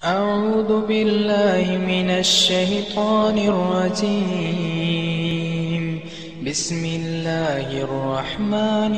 أعوذ بالله من الشيطان الرجيم بسم الله الرحمن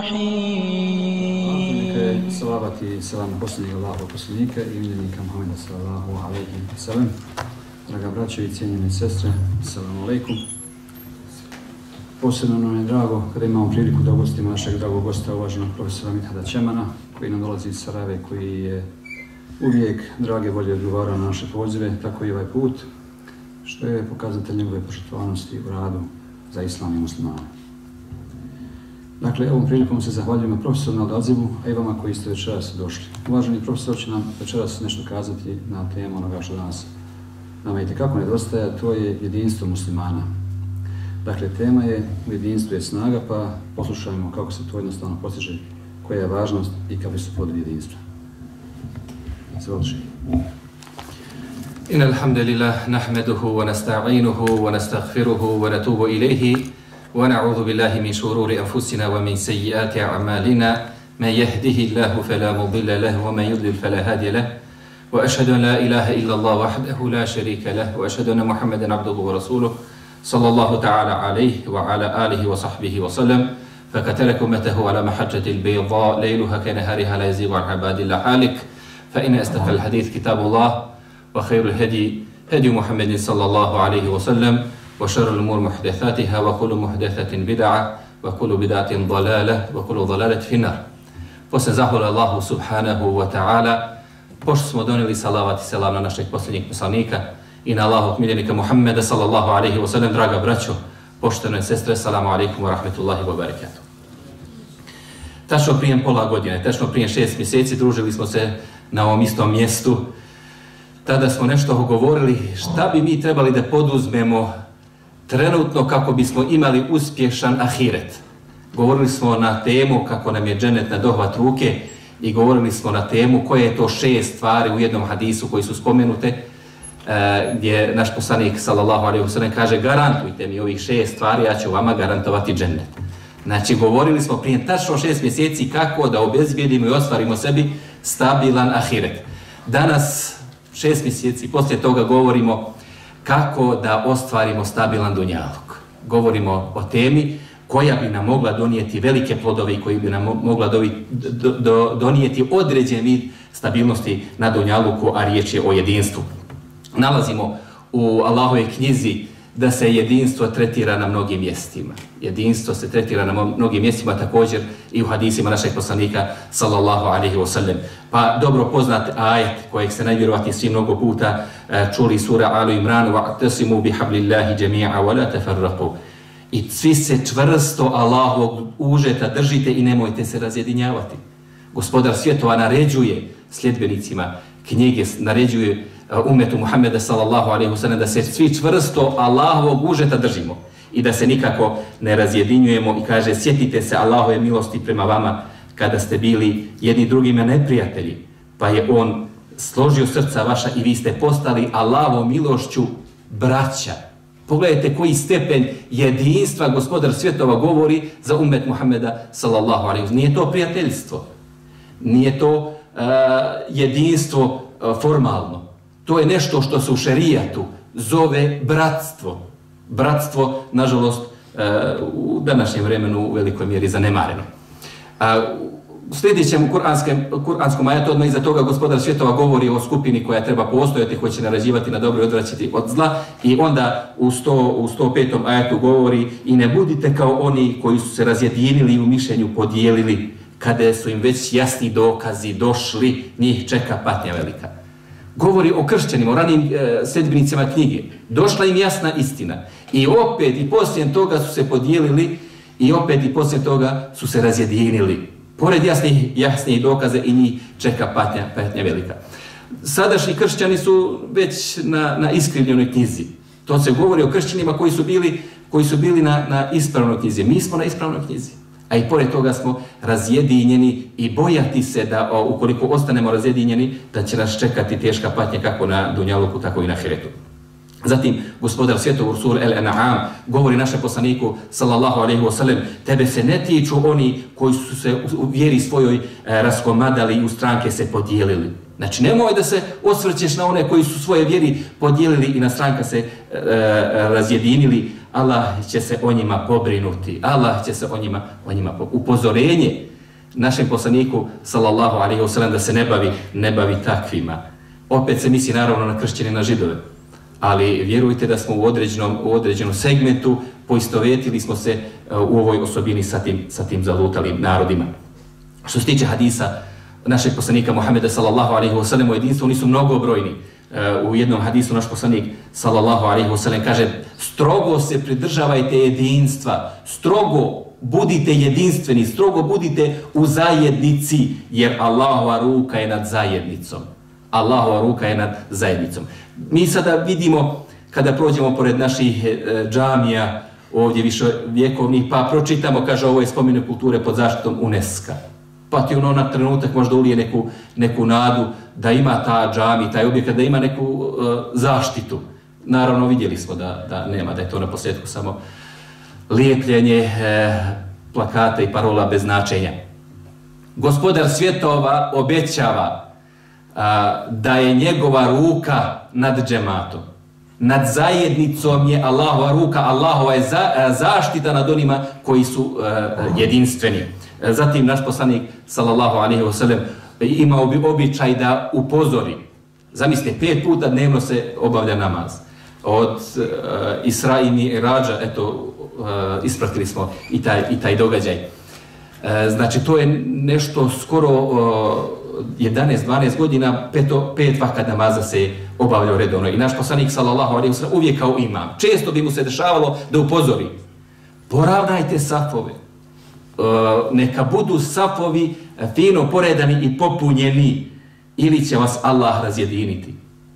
الرحيم Salavat i selam posljednjeg Allahov poslanika i miljenika Muhammeda sallallahu alejhi ve sellem. Draga braćo i cijenjene sestre, assalamu alejkum. Posebno nam je drago kada imamo priliku da ugostimo našeg dragog gosta, uvaženog profesora Mithada Čemana, koji nam dolazi iz Sarajeva, koji je uvijek drage volje odgovarao na naše pozive, tako i ovaj put, što je pokazatelj njegove požrtvovanosti u radu za islam i muslimane. Dakle, ovom prilikom se zahvaljujemo profesoru na odazivu, a i vama koji ste večeras došli. Uvaženi profesor će nam večeras nešto kazati na temu onoga što danas nama itekako nedostaje, to je jedinstvo muslimana. Dakle, tema je u jedinstvu je snaga, pa poslušajmo kako se to jednostavno postiže, koja je važnost i kakvi su plodove jedinstva. إن الحمد لله نحمده ونستعينه ونستغفره ونتوب إليه ونعوذ بالله من شرور أنفسنا ومن سيئات أعمالنا من يهده الله فلا مضل له ومن يضلل فلا هادي له وأشهد أن لا إله إلا الله وحده لا شريك له وأشهد أن محمدا عبده ورسوله صلى الله تعالى عليه وعلى آله وصحبه وسلم فقد ترك أمته على محجة البيضاء ليلها كنهارها لا يزيغ عن عباد الله حالك فإن أصدق الحديث كتاب الله وخير الهدي هدي محمد صلى الله عليه وسلم وشر الأمور محدثاتها وكل محدثة بدعة وكل بدعة ضلالة وكل ضلالة في النار. Poslije zahvala Allahu subhanahu wa ta'ala, pošto smo donijeli salavat i selam na našeg posljednjeg poslanika i na Allahovog miljenika Muhammeda sallallahu alaihi wa sallam, draga braćo, poštene sestre, salamu alaikum wa rahmetullahi wa barakatuh. Tačno prije pola godine, tačno prije 6 mjeseci družili smo se na ovom istom mjestu. Tada smo nešto govorili šta bi mi trebali da poduzmemo trenutno kako bismo imali uspješan ahiret. Govorili smo na temu kako nam je džennet na dohvat ruke i govorili smo na temu koje je to 6 stvari u jednom hadisu koji su spomenute, gdje naš poslanik sallallahu alejhi ve sellem kaže garantujte mi ovih 6 stvari, ja ću vama garantovati džennet. Znači govorili smo prije tačno 6 mjeseci kako da obezbijedimo i ostvarimo sebi stabilan ahiret. Danas 6 mjeseci poslije toga govorimo kako da ostvarimo stabilan dunjaluk. Govorimo o temi koja bi nam mogla donijeti velike plodove i koji bi nam mogla donijeti određen vid stabilnosti na dunjaluku, a riječ je o jedinstvu. Nalazimo u Allahove knjizi da se jedinstvo tretira na mnogim mjestima. Jedinstvo se tretira na mnogim mjestima, također i u hadisima našeg poslanika sallallahu alejhi ve sellem. Pa dobro poznat ajet kojeg se najvjerovatnije svi mnogo puta čuli, sura Alu Imran, wa'tasimu bihablillahi jami'a wa la tafarraqu. I svi se čvrsto Allahovog užeta držite i nemojte se razjedinjavati. Gospodar svjetova naređuje sljedbenicima knjige, naređuje umetu Muhammeda sallallahu alejhi ve sellem da se svi čvrsto Allahovog užeta držimo i da se nikako ne razjedinjujemo, i kaže sjetite se Allahove milosti prema vama kada ste bili jedni drugima neprijatelji, pa je on složio srca vaša i vi ste postali Allahovom milošću braća. Pogledajte koji stepen jedinstva Gospodar svjetova govori za umet Muhammeda sallallahu alejhi ve sellem. Nije to prijateljstvo, nije to jedinstvo formalno. To je nešto što se u šerijatu zove bratstvo. Bratstvo, nažalost, u današnjem vremenu u velikoj mjeri zanemareno. U sljedećem kuranskom ajetu odmah iza toga Gospodar svjetova govori o skupini koja treba postojati, koja će naređivati na dobro i odvraćati od zla, i onda u 105. ajetu govori i ne budite kao oni koji su se razjedinili i u mišljenju podijelili kada su im već jasni dokazi došli, njih čeka patnja velika. Govori o kršćanima, o ranijim sljedbenicima knjige. Došla im jasna istina. I opet i poslije toga su se podijelili i opet i poslije toga su se razjedinili. Pored jasnih dokaza i njih čeka patnja velika. Sadašnji kršćani su već na iskrivljenoj knjizi. To se govori o kršćanima koji su bili na ispravnoj knjizi. Mi smo na ispravnoj knjizi. A i pored toga smo razjedinjeni i bojati se da ukoliko ostanemo razjedinjeni da će nas čekati teška patnja kako na dunjaluku tako i na ahiretu. Zatim Gospodar svjetova u suri Al-An'am govori našem poslaniku sallallahu alejhi ve sellem tebe se ne tiču oni koji su se u vjeri svojoj raskomadali i u stranke se podijelili. Znači, nemoj da se osvrćeš na one koji su svoje vjeri podijelili i na stranka se razjedinili. Allah će se o njima pobrinuti. Allah će se o njima upozorenje našem poslaniku, sallallahu alaihi wasallam, da se ne bavi takvima. Opet se misli naravno na kršćane, na židove. Ali vjerujte da smo u određenom segmentu poistovetili smo se u ovoj osobini sa tim zalutalim narodima. Što se tiče hadisa našeg poslanika Muhameda sallallahu alaihi wasallam u jedinstvu, oni su mnogobrojni. U jednom hadisu naš poslanik sallallahu alaihi wasallam kaže: strogo se pridržavajte jedinstva, strogo budite jedinstveni, strogo budite u zajednici, jer Allahova ruka je nad zajednicom. Allahova ruka je nad zajednicom. Mi sada vidimo, kada prođemo pored naših džamija, ovdje viševjekovnih, pa pročitamo, kaže, ovo je spomenik kulture pod zaštitom UNESCO. Pa ti ono na trenutak možda ulije neku nadu da ima ta džami, taj objekat, da ima neku zaštitu. Naravno, vidjeli smo da nema, da je to na posljedku samo lijepljenje plakata i parola bez značenja. Gospodar svjetova obećava da je njegova ruka nad džematom. Nad zajednicom je Allahova ruka, Allahova je zaštita nad onima koji su jedinstveni. Zatim naš poslanik sallallahu alaihi wasallam imao bi običaj da upozori. Zamislite, 5 puta dnevno se obavlja namaz. Od Isra i Mirađa, eto, ispratili smo i taj događaj. Znači, to je nešto skoro 11-12 godina, 5 vakat namaza se obavljao redovno. I naš poslanik sallallahu alejhi ve sellem uvijek kao imam. Često bi mu se dešavalo da upozori: poravnajte safove. Neka budu safovi fino poredani i popunjeni, ili će vas Allah razjediniti.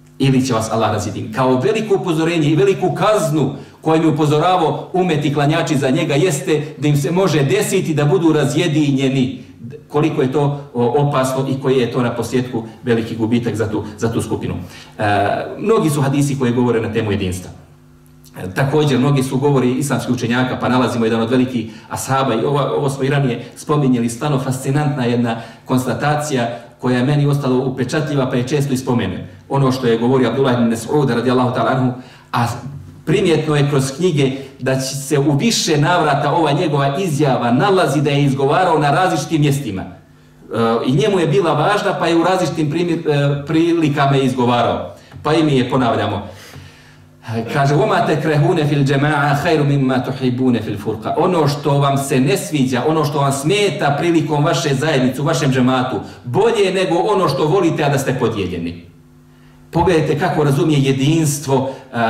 Kao veliko upozorenje i veliku kaznu kojim je upozoravao umet i klanjači za njega jeste da im se može desiti da budu razjedinjeni. Koliko je to opasno i koji je to na posljedku veliki gubitak za tu skupinu. Mnogi su hadisi koji govore na temu jedinstva. Također, mnogi su govori islamskih učenjaka, pa nalazimo jedan od velikih ashaba, i ovo smo i ranije spominjali, stvarno fascinantna jedna konstatacija koja je meni ostala upečatljiva, pa je često i spomene. Ono što je govorio Abdullah ibn Mas'ud radijallahu ta'ala anhu, a primjetno je kroz knjige da će se u više navrata ova njegova izjava nalazi da je izgovarao na različitim mjestima. I njemu je bila važna, pa je u različitim prilikama je izgovarao. Pa i mi je ponavljamo. Kaže: وَمَا تَكْرَهُونَ فِي الْجَمَاعَ خَيْرُ مِمَّا تُحِبُّونَ فِي الْفُرْقَ. Ono što vam se ne sviđa, ono što vam smeta prilikom vaše zajednice, u vašem džematu, bolje je nego ono što volite, a da ste podijeljeni. Pogledajte kako razumije jedinstvo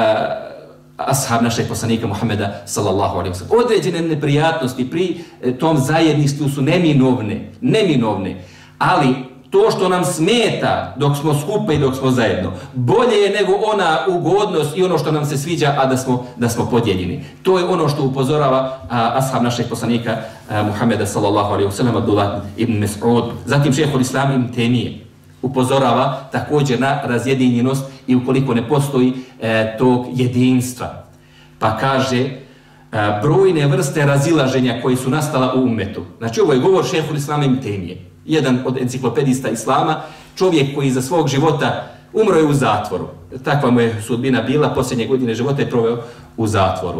ashab našeg poslanika Muhameda sallallahu alejhi ve sellem. Određene neprijatnosti pri tom zajedništvu su neminovne, ali to što nam smeta dok smo skupa i dok smo zajedno, bolje je nego ona ugodnost i ono što nam se sviđa, a da smo podijeljeni. To je ono što upozorava ashab našeg poslanika Muhameda sallallahu alejhi ve sellem, Abdullah ibn Mas'ud. Zatim šejhul Islam ibn Temije upozorava također na razjedinjenost i ukoliko ne postoji tog jedinstva. Pa kaže: brojne vrste razilaženja koji su nastala u ummetu. Znači, ovo je govor šejhul Islam ibn Temije, jedan od enciklopedista islama, čovjek koji za svog života umro je u zatvoru. Takva mu je sudbina bila, posljednje godine života je proveo u zatvoru.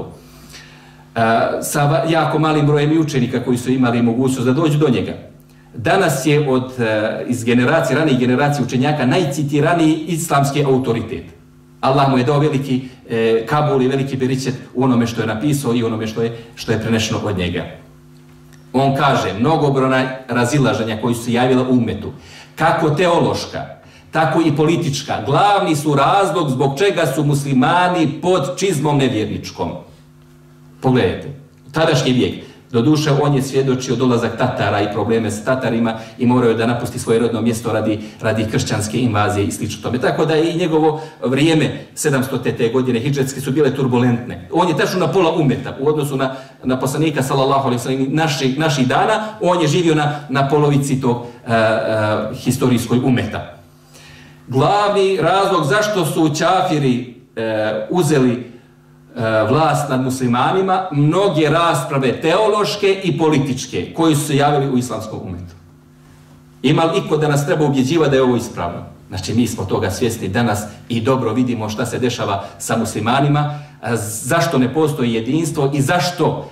Sa jako malim brojem i učenika koji su imali mogućnost da dođu do njega. Danas je iz ranijih generacija učenjaka najcitiraniji islamski autoritet. Allah mu je dao veliki kabul i veliki beričet u onome što je napisao i onome što je prenešeno od njega. On kaže: mnogobrojna razilaženja koji su se javila u ummetu, kako teološka, tako i politička, glavni su razlog zbog čega su muslimani pod čizmom nevjerničkom. Pogledajte, tadašnji vijek, doduše on je svjedočio dolazak Tatara i probleme s Tatarima i morao je da napusti svoje rodno mjesto radi kršćanske invazije i slično tome. Tako da je i njegovo vrijeme, 700. godine hidžetske, su bile turbulentne. On je tačno na pola umeta u odnosu na poslanika sallallahu alejhi ve sellem naših dana. On je živio na polovici tog historijskog umeta. Glavni razlog zašto su čafiri uzeli vlast nad muslimanima, mnoge rasprave teološke i političke koji su se javili u islamskom umetu. Ima li iko da nas treba ubjeđivati da je ovo ispravno? Znači mi smo toga svjesni danas i dobro vidimo šta se dešava sa muslimanima, zašto ne postoji jedinstvo i zašto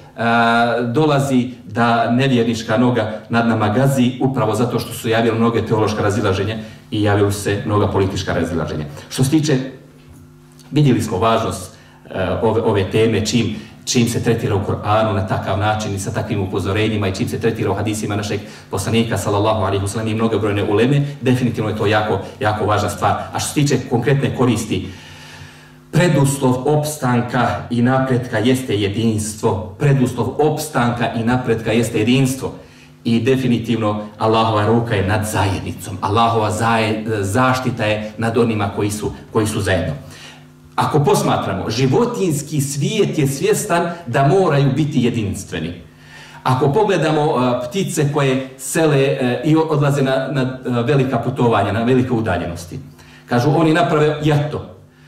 dolazi da nevjernička noga nad nama gazi, upravo zato što su javili mnoge teološka razilaženja i javili se mnoga politička razilaženja. Što se tiče, vidjeli smo važnost ove teme, čim se tretira u Kur'anu na takav način i sa takvim upozorenjima i čim se tretira u hadisima našeg poslanika sallallahu alejhi ve sellem i mnogobrojne uleme, definitivno je to jako važna stvar. A što se tiče konkretne koristi, preduslov opstanka i napretka jeste jedinstvo. Preduslov opstanka i napretka jeste jedinstvo. I definitivno Allahova ruka je nad zajednicom. Allahova zaštita je nad onima koji su zajedno. Ako posmatramo, životinjski svijet je svjestan da moraju biti jedinstveni. Ako pogledamo ptice koje sele i odlaze na velika putovanja, na velike udaljenosti, kažu oni naprave jato.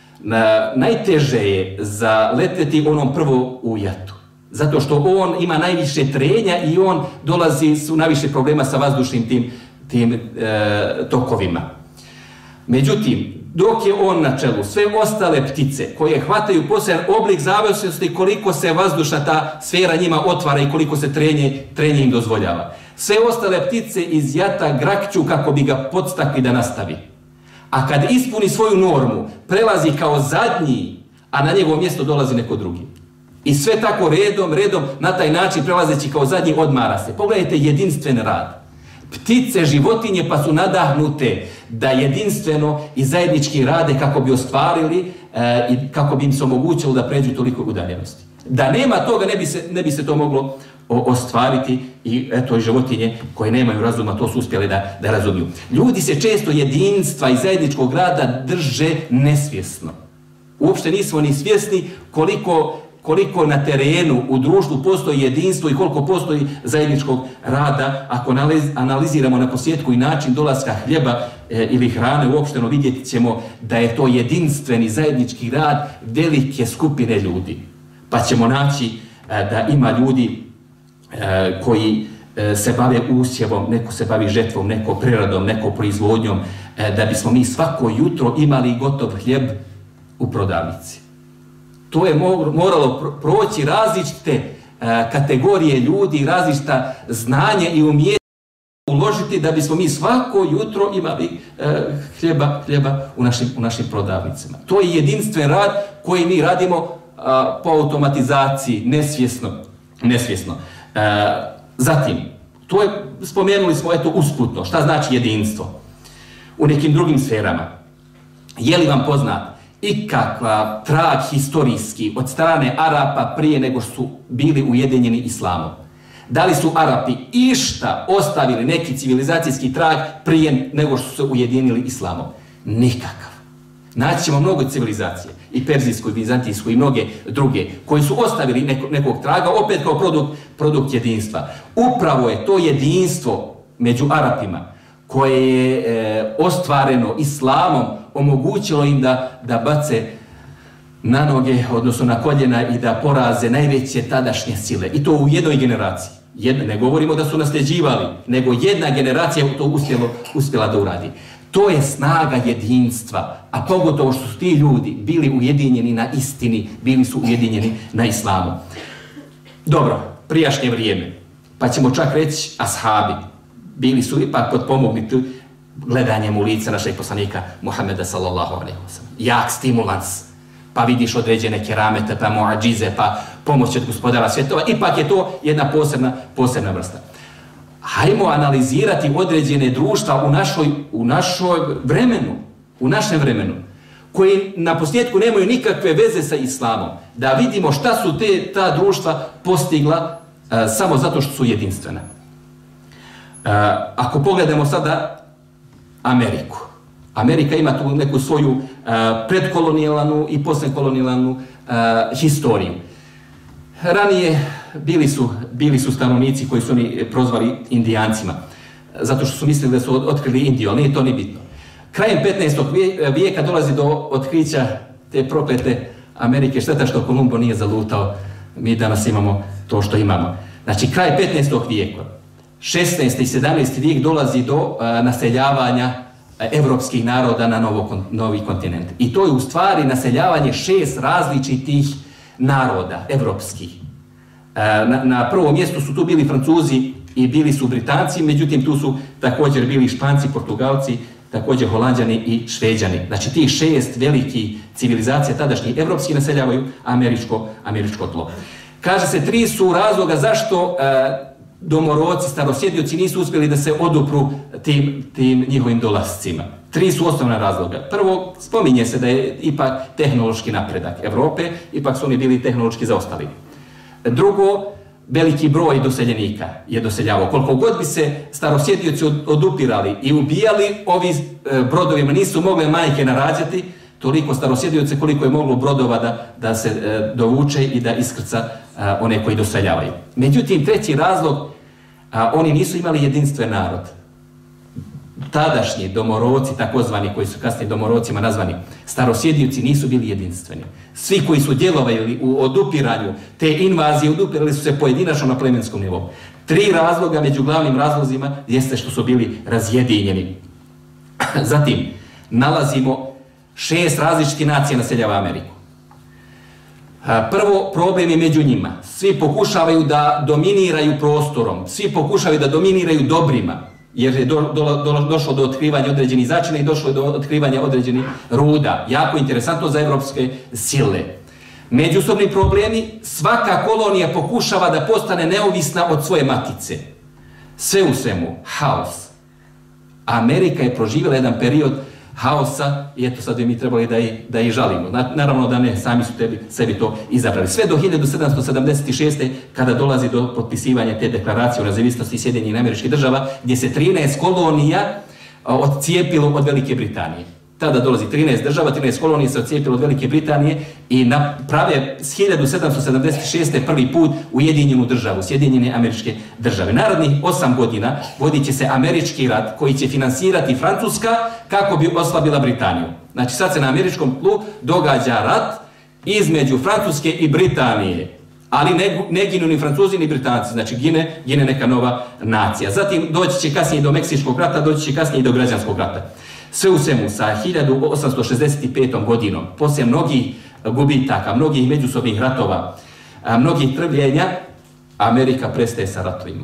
Najteže je zaleteti onom prvo u jatu. Zato što on ima najviše trenja i on dolazi su najviše problema sa vazdušnim tim tokovima. Međutim, dok je on na čelu, sve ostale ptice koje hvataju poseban oblik zavisnosti koliko se vazdušna ta sfera njima otvara i koliko se trenje im dozvoljava. Sve ostale ptice iz jata grakću kako bi ga podstakli da nastavi. A kad ispuni svoju normu, prelazi kao zadnji, a na njegovo mjesto dolazi neko drugi. I sve tako redom, na taj način prelazeći kao zadnji odmara se. Pogledajte jedinstven rad. Ptice, životinje pa su nadahnute da jedinstveno i zajednički rade kako bi ostvarili i kako bi im se omogućilo da pređu toliko udaljenosti. Da nema toga ne bi se to moglo ostvariti i eto i životinje koje nemaju razuma to su uspjeli da razumiju. Ljudi se često jedinstva i zajedničkog rada drže nesvjesno. Uopšte nismo ni svjesni koliko na terenu, u društvu postoji jedinstvo i koliko postoji zajedničkog rada. Ako analiziramo na posljedku i način dolaska hljeba ili hrane, uopšteno vidjeti ćemo da je to jedinstveni zajednički rad velike skupine ljudi. Pa ćemo naći da ima ljudi koji se bave usjevom, neko se bavi žetvom, neko preradom, neko proizvodnjom, da bismo mi svako jutro imali gotov hljeb u prodavnici. To je moralo proći različite kategorije ljudi, različita znanja i umjenja uložiti da bismo mi svako jutro imali hljeba u našim prodavnicama. To je jedinstven rad koji mi radimo po automatizaciji, nesvjesno. Zatim, to je, spomenuli smo usputno, šta znači jedinstvo u nekim drugim sferama. Je li vam poznat ikakav trag historijski od strane Arapa prije nego su bili ujedinjeni islamom? Da li su Arapi išta ostavili neki civilizacijski trag prije nego što su se ujedinili islamom? Nikakav. Naći ćemo mnogo civilizacije, i perzijsku, i vizantijsku, i mnoge druge, koji su ostavili nekog traga, opet kao produkt jedinstva. Upravo je to jedinstvo među Arapima, koje je ostvareno islamom, omogućilo im da bace na noge, odnosno na koljena i da poraze najveće tadašnje sile. I to u jednoj generaciji. Ne govorimo da su nasljeđivali, nego jedna generacija to uspjela da uradi. To je snaga jedinstva, a pogotovo što su ti ljudi bili ujedinjeni na istini, bili su ujedinjeni na islamu. Dobro, prijašnje vrijeme, pa ćemo čak reći ashabi, bili su ipak potpomognuti gledanjem u lice našeg poslanika Muhammeda sallallahu alejhi ve sellem. Jak stimulans, pa vidiš određene keramete, pa muadžize, pa pomoć od gospodara svjetova, ipak je to jedna posebna vrsta. Hajmo analizirati određene društva u našem vremenu, koji na posljedku nemaju nikakve veze sa islamom, da vidimo šta su ta društva postigla samo zato što su jedinstvena. Ako pogledamo sada Ameriku. Amerika ima tu neku svoju predkolonijalnu i postkolonijalnu historiju. Ranije bili su stanovnici koji su oni prozvali Indijancima, zato što su mislili da su otkrili Indiju, ali nije to ni bitno. Krajem 15. vijeka dolazi do otkrića te proklete Amerike. Šteta što Kolumbo nije zalutao, mi danas imamo to što imamo. Znači, kraj 15. vijeka, 16. i 17. vijek dolazi do naseljavanja evropskih naroda na novi kontinent. I to je u stvari naseljavanje 6 različitih naroda, evropskih. Na prvom mjestu su tu bili Francuzi i bili su Britanci, međutim tu su također bili Španci, Portugalci, također Holanđani i Šveđani. Znači tih 6 velikih civilizacija tadašnjih evropskih naseljavaju američko tlo. Kaže se 3 su razloga zašto domoroci, starosjedioci nisu uspjeli da se odupru tim njihovim dolascima. 3 su osnovna razloga. Prvo, spominje se da je ipak tehnološki napredak Evrope, ipak su oni bili tehnološki zaostali. Drugo, veliki broj doseljenika je doseljavao. Koliko god bi se starosjedioci odupirali i ubijali, ovi brodovima nisu mogle majke narađati, toliko starosjedioce koliko je moglo brodova da se dovuče i da iskrca one koji doseljavaju. Međutim, treći razlog, oni nisu imali jedinstven narod. Tadašnji domoroci, takozvani, koji su kasnije domorocima nazvani, starosjedioci nisu bili jedinstveni. Svi koji su djelovali u odupiranju te invazije, odupirali su se pojedinačno na plemenskom nivou. 3 razloga među glavnim razlozima jeste što su bili razjedinjeni. Zatim, nalazimo 6 različitih nacija naseljava Ameriku. Prvo, problem je među njima. Svi pokušavaju da dominiraju prostorom, svi pokušavaju da dominiraju dobrima, jer je došlo do otkrivanja određenih začina i došlo je do otkrivanja određenih ruda. Jako interesantno za evropske sile. Međusobni problemi, svaka kolonija pokušava da postane neovisna od svoje matice. Sve u svemu, haos. Amerika je proživjela jedan period haosa i eto sad bi mi trebali da ih žalimo. Naravno da ne, sami su sebi to izabrali. Sve do 1776. kada dolazi do potpisivanja te deklaracije o nezavisnosti Sjedinjenih Američkih Država, gdje se 13 kolonija odcijepilo od Velike Britanije. Tada dolazi 13 država, 13 kolonija se odcijepilo od Velike Britanije i prave s 1776. prvi put Ujedinjenu državu, Sjedinjene Američke Države. Narednih 8 godina vodit će se američki rat koji će finansirati Francuska kako bi oslabila Britaniju. Znači sad se na američkom tlu događa rat između Francuske i Britanije, ali ne ginu ni Francuzi ni Britanci, znači gine neka nova nacija. Zatim doći će kasnije do Meksičkog rata, doći će kasnije i do Građanskog rata. Sve u svemu, sa 1865. godinom, poslije mnogih gubitaka, mnogih međusobnih ratova, mnogih trvljenja, Amerika prestaje sa ratovima.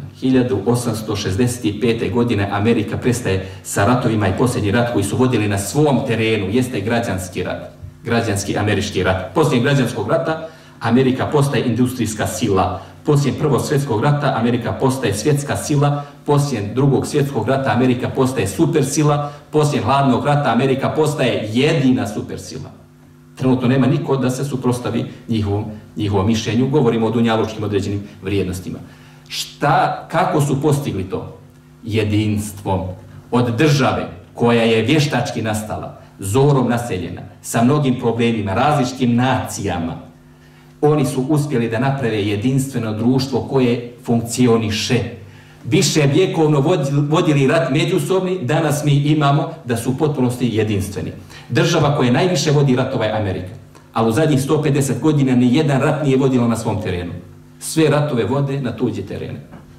1865. godine Amerika prestaje sa ratovima i posljednji rat koji su vodili na svom terenu jeste građanski rat, građanski američki rat. Poslije Građanskog rata Amerika postaje industrijska sila. Poslije Prvog svjetskog rata Amerika postaje svjetska sila, poslije Drugog svjetskog rata Amerika postaje supersila, poslije Hladnog rata Amerika postaje jedina supersila. Trenutno nema niko da se suprotstavi njihovom mišljenju, govorimo o dunjalučkim određenim vrijednostima. Kako su postigli to? Jedinstvom. Od države koja je vještački nastala, zorom naseljena, sa mnogim problemima, različitim nacijama, oni su uspjeli da naprave jedinstveno društvo koje funkcioniše. Više vjekovno vodili rat međusobni, danas mi imamo da su u potpunosti jedinstveni. Država koja najviše vodi ratova je Amerika, ali u zadnjih 150 godina ni jedan rat nije vodila na svom terenu. Sve ratove vode na tuđe terene.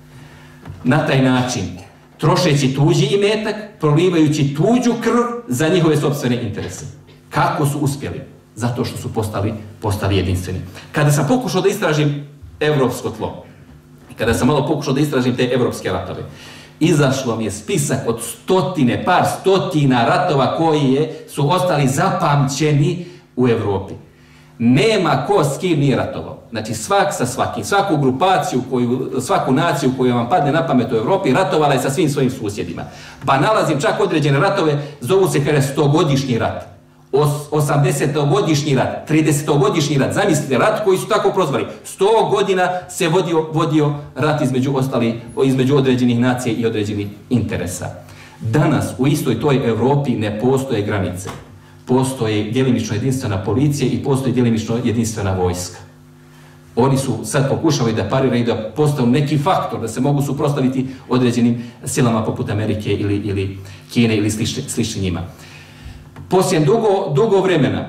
Na taj način, trošeći tuđi imetak, prolivajući tuđu krv za njihove sopstvene interese. Kako su uspjeli? Zato što su postali jedinstveni. Kada sam pokušao da istražim evropsko tlo, kada sam malo pokušao da istražim te evropske ratove, izašlo mi je spisak od par stotina ratova koji su ostali zapamćeni u Evropi. Nema ko s kim nije ratovao. Znači svak sa svakim, svaku grupaciju, svaku naciju koju vam padne na pamet u Evropi, ratovala je sa svim svojim susjedima. Pa nalazim čak određene ratove, zovu se kada 100-godišnji rat. 80-godišnji rat, 30-godišnji rat, zamislite rat koji su tako prozvali. 100 godina se vodio rat između određenih nacija i određenih interesa. Danas u istoj toj Evropi ne postoje granice. Postoji djelimično jedinstvena policija i postoji djelimično jedinstvena vojska. Oni su sad pokušali da pariraju da postanu neki faktor, da se mogu suprotstaviti određenim silama poput Amerike ili Kine ili slični njima. Poslije dugo vremena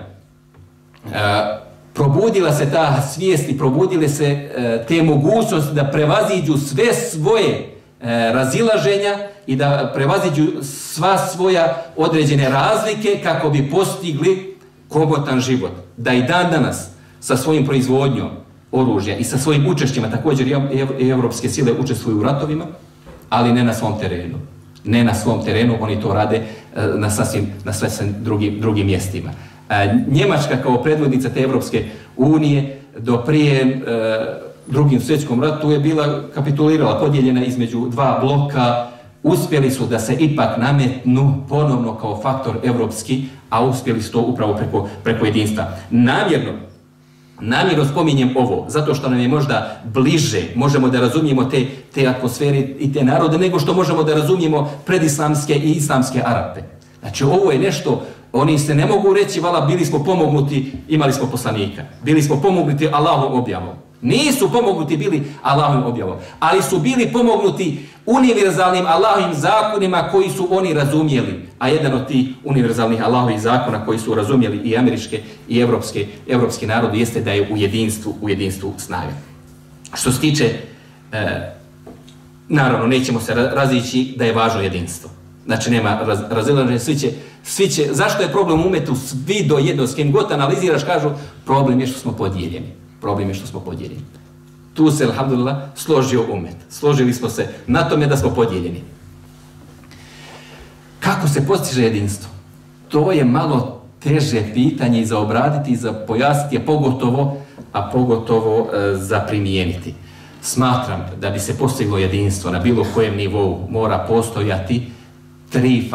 probudila se ta svijest i probudile se te mogućnosti da prevaziđu sve svoje razilaženja i da prevaziđu sva svoja određene razlike kako bi postigli komotan život. Da i dan danas sa svojim proizvodnjom oružja i sa svojim učešćima, također i evropske sile učestvuju u ratovima, ali ne na svom terenu. Ne na svom terenu, oni to rade na sasvim drugim mjestima. Njemačka kao predvodnica te Evropske unije do prije Drugim svjetskom ratu je bila kapitulirala, podijeljena između dva bloka. Uspjeli su da se ipak nametnu ponovno kao faktor evropski, a uspjeli su to upravo preko jedinstva. Namjerno spominjem ovo, zato što nam je možda bliže, možemo da razumijemo te atmosfere i te narode, nego što možemo da razumijemo predislamske i islamske Arape. Znači, ovo je nešto, oni se ne mogu reći, vala, bili smo pomognuti, imali smo poslanika. Bili smo pomognuti Allahom objavom. Nisu pomognuti bili Allahovim objavom, ali su bili pomognuti univerzalnim Allahovim zakonima koji su oni razumjeli. A jedan od tih univerzalnih Allahovih zakona koji su razumjeli i američke i evropski narodi jeste da je u jedinstvu snage. Što se tiče, naravno, nećemo se razići da je važno jedinstvo. Znači, nema razilaženja, svi će, zašto je problem u umetu, svi do jednog, s kim god analiziraš, kažu, problem je što smo podijeljeni. Problem je što smo podijeljeni. Tu se, alhamdulillah, složio umet. Složili smo se na tome da smo podijeljeni. Kako se postiže jedinstvo? To je malo teže pitanje i za obraditi i za pojasniti, a pogotovo za primijeniti. Smatram da bi se postiglo jedinstvo na bilo kojem nivou mora postojati tri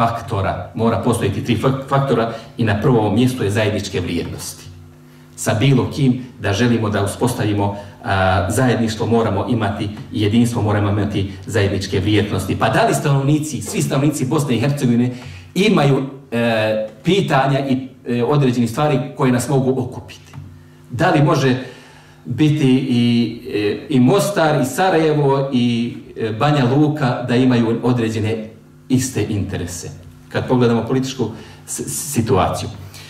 faktora i na prvom mjestu je zajedničke vrijednosti. Sa bilo kim da želimo da uspostavimo zajedništvo moramo imati i jedinstvo, moramo imati zajedničke vrijednosti. Pa da li svi stanovnici Bosne i Hercegovine imaju pitanja i određene stvari koje nas mogu okupiti? Da li može biti i Mostar, i Sarajevo, i Banja Luka da imaju određene iste interese? Kad pogledamo političku situaciju.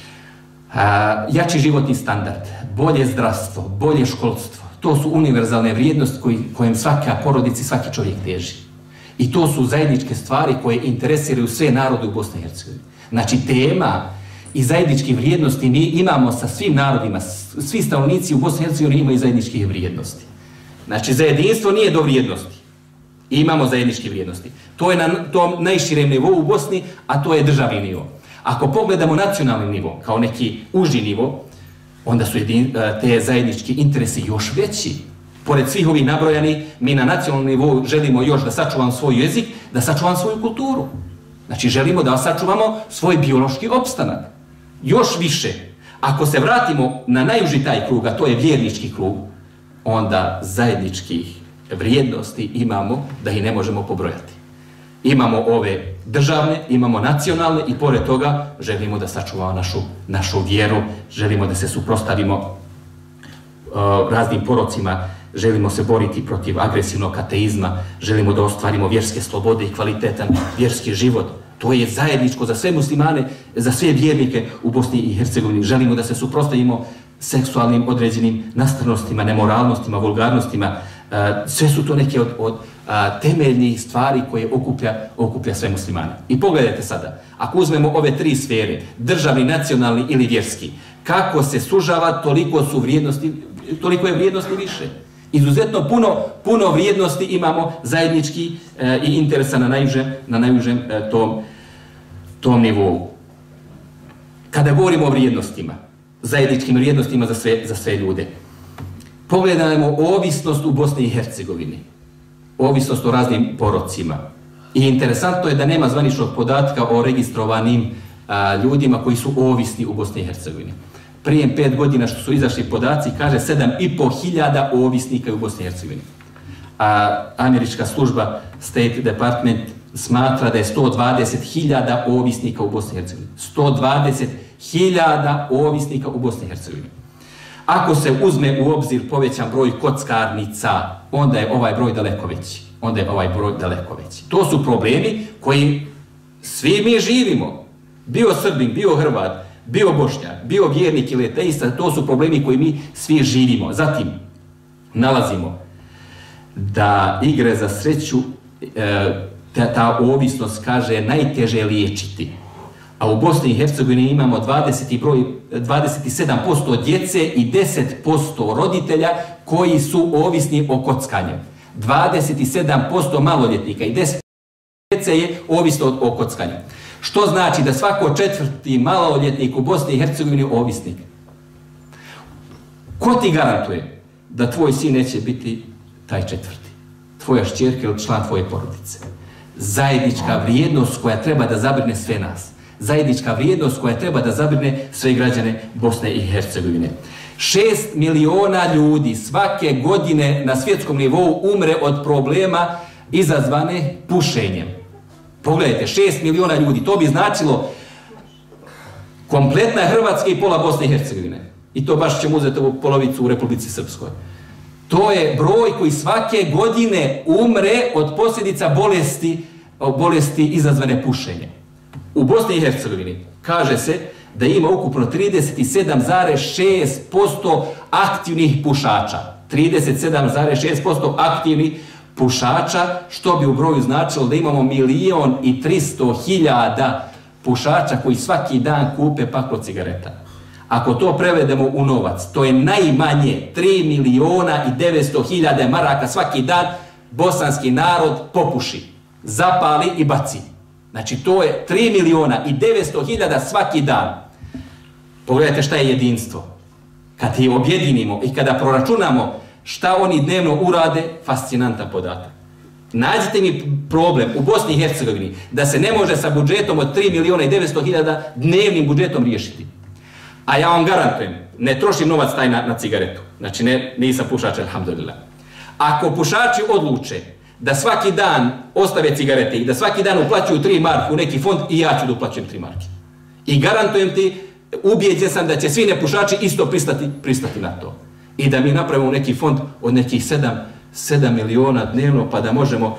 Jači životni standard, bolje zdravstvo, bolje školstvo, to su univerzalne vrijednosti kojem svaka porodica i svaki čovjek teži. I to su zajedničke stvari koje interesiraju sve narode u Bosni i Hercegovini. Znači, tema i zajedničkih vrijednosti mi imamo sa svim narodima, svi stanovnici u Bosni i Hercegovini imaju zajedničke vrijednosti. Znači, za jedinstvo nije do vrijednosti. Imamo zajedničke vrijednosti. To je na tom najširem nivou u Bosni, a to je državni nivo. Ako pogledamo nacionalni nivo, kao neki uži nivo, onda su te zajednički interesi još veći. Pored svih ovih nabrojani, mi na nacionalnom nivou želimo još da sačuvamo svoj jezik, da sačuvamo svoju kulturu. Znači, želimo da sačuvamo svoj biološki opstanak. Još više, ako se vratimo na najuži taj krug, a to je vjernički krug, onda zajedničkih vrijednosti imamo da ih ne možemo pobrojati. Imamo ove državne, imamo nacionalne i pored toga želimo da sačuvamo našu vjeru, želimo da se suprotstavimo raznim porocima, želimo se boriti protiv agresivnog ateizma, želimo da ostvarimo vjerske slobode i kvalitetan vjerski život. To je zajedničko za sve muslimane, za sve vjernike u Bosni i Hercegovini. Želimo da se suprotstavimo seksualnim određenim nastranostima, nemoralnostima, vulgarnostima. Sve su to neke od temeljnih stvari koje okuplja sve muslimane. I pogledajte sada, ako uzmemo ove tri sfere, državni, nacionalni ili vjerski, kako se sužava, toliko je vrijednosti više. Izuzetno puno vrijednosti imamo zajednički i interesa na najužem tom nivou. Kada govorimo o vrijednostima, zajedničkim vrijednostima za sve ljude, pogledajmo ovisnost u Bosni i Hercegovini, ovisnost o raznim porocima. I interesantno je da nema zvaničnog podatka o registrovanim ljudima koji su ovisni u Bosni i Hercegovini. Prije 5 godina što su izašli podaci, kaže 7.500 ovisnika u Bosni i Hercegovini. Američka služba State Department smatra da je 120.000 ovisnika u Bosni i Hercegovini. 120.000 ovisnika u Bosni i Hercegovini. Ako se uzme u obzir povećan broj kockarnica, onda je ovaj broj daleko veći. To su problemi koji svi mi živimo. Bio Srbin, bio Hrvat, bio Bošnjak, bio vjernik ili ateista, to su problemi koji mi svi živimo. Zatim, nalazimo da igre za sreću ta ovisnost, kaže, najteže liječiti. A u Bosni i Hercegovini imamo 27% djece i 10% roditelja koji su ovisni o kockanju. 27% maloljetnika i 10% djece je ovisno o kockanju. Što znači da svako četvrti maloljetnik u Bosni i Hercegovini je ovisnik. Ko ti garantuje da tvoj sin neće biti taj četvrti? Tvoja šćerka ili član tvoje porodice. Zajednička vrijednost koja treba da zabrine sve nas. Zajednička vrijednost koja treba da zabrine sve građane Bosne i Hercegovine. 6 miliona ljudi svake godine na svjetskom nivou umre od problema izazvane pušenjem. Pogledajte, 6 miliona ljudi, to bi značilo kompletna Hrvatska i pola Bosne i Hercegovine. I to baš ćemo uzeti ovu polovicu u Republici Srpskoj. To je broj koji svake godine umre od posljedica bolesti izazvane pušenjem. U Bosni i Hercegovini kaže se da ima ukupno 37,6% aktivnih pušača. 37,6% aktivnih pušača, što bi u broju značilo da imamo 1.300.000 pušača koji svaki dan kupe paklo cigareta. Ako to prevedemo u novac, to je najmanje 3.900.000 maraka svaki dan bosanski narod popuši, zapali i baci. Znači to je 3.900.000 svaki dan. Pogledajte šta je jedinstvo. Kad ih objedinimo i kada proračunamo šta oni dnevno urade, fascinantan podatak. Nađite mi problem u Bosni i Hercegovini da se ne može sa budžetom od 3.900.000 dnevnim budžetom riješiti. A ja vam garantujem, ne trošim novac taj na cigaretu. Znači nisam pušač, alhamdulillah. Ako pušači odluče da svaki dan ostave cigarete i da svaki dan uplaćuju 3 marke u neki fond, i ja ću da uplaćujem 3 marke. I garantujem ti, ubijeđen sam da će svi nepušači isto pristati na to. I da mi napravimo neki fond od nekih 7 miliona dnevno, pa da možemo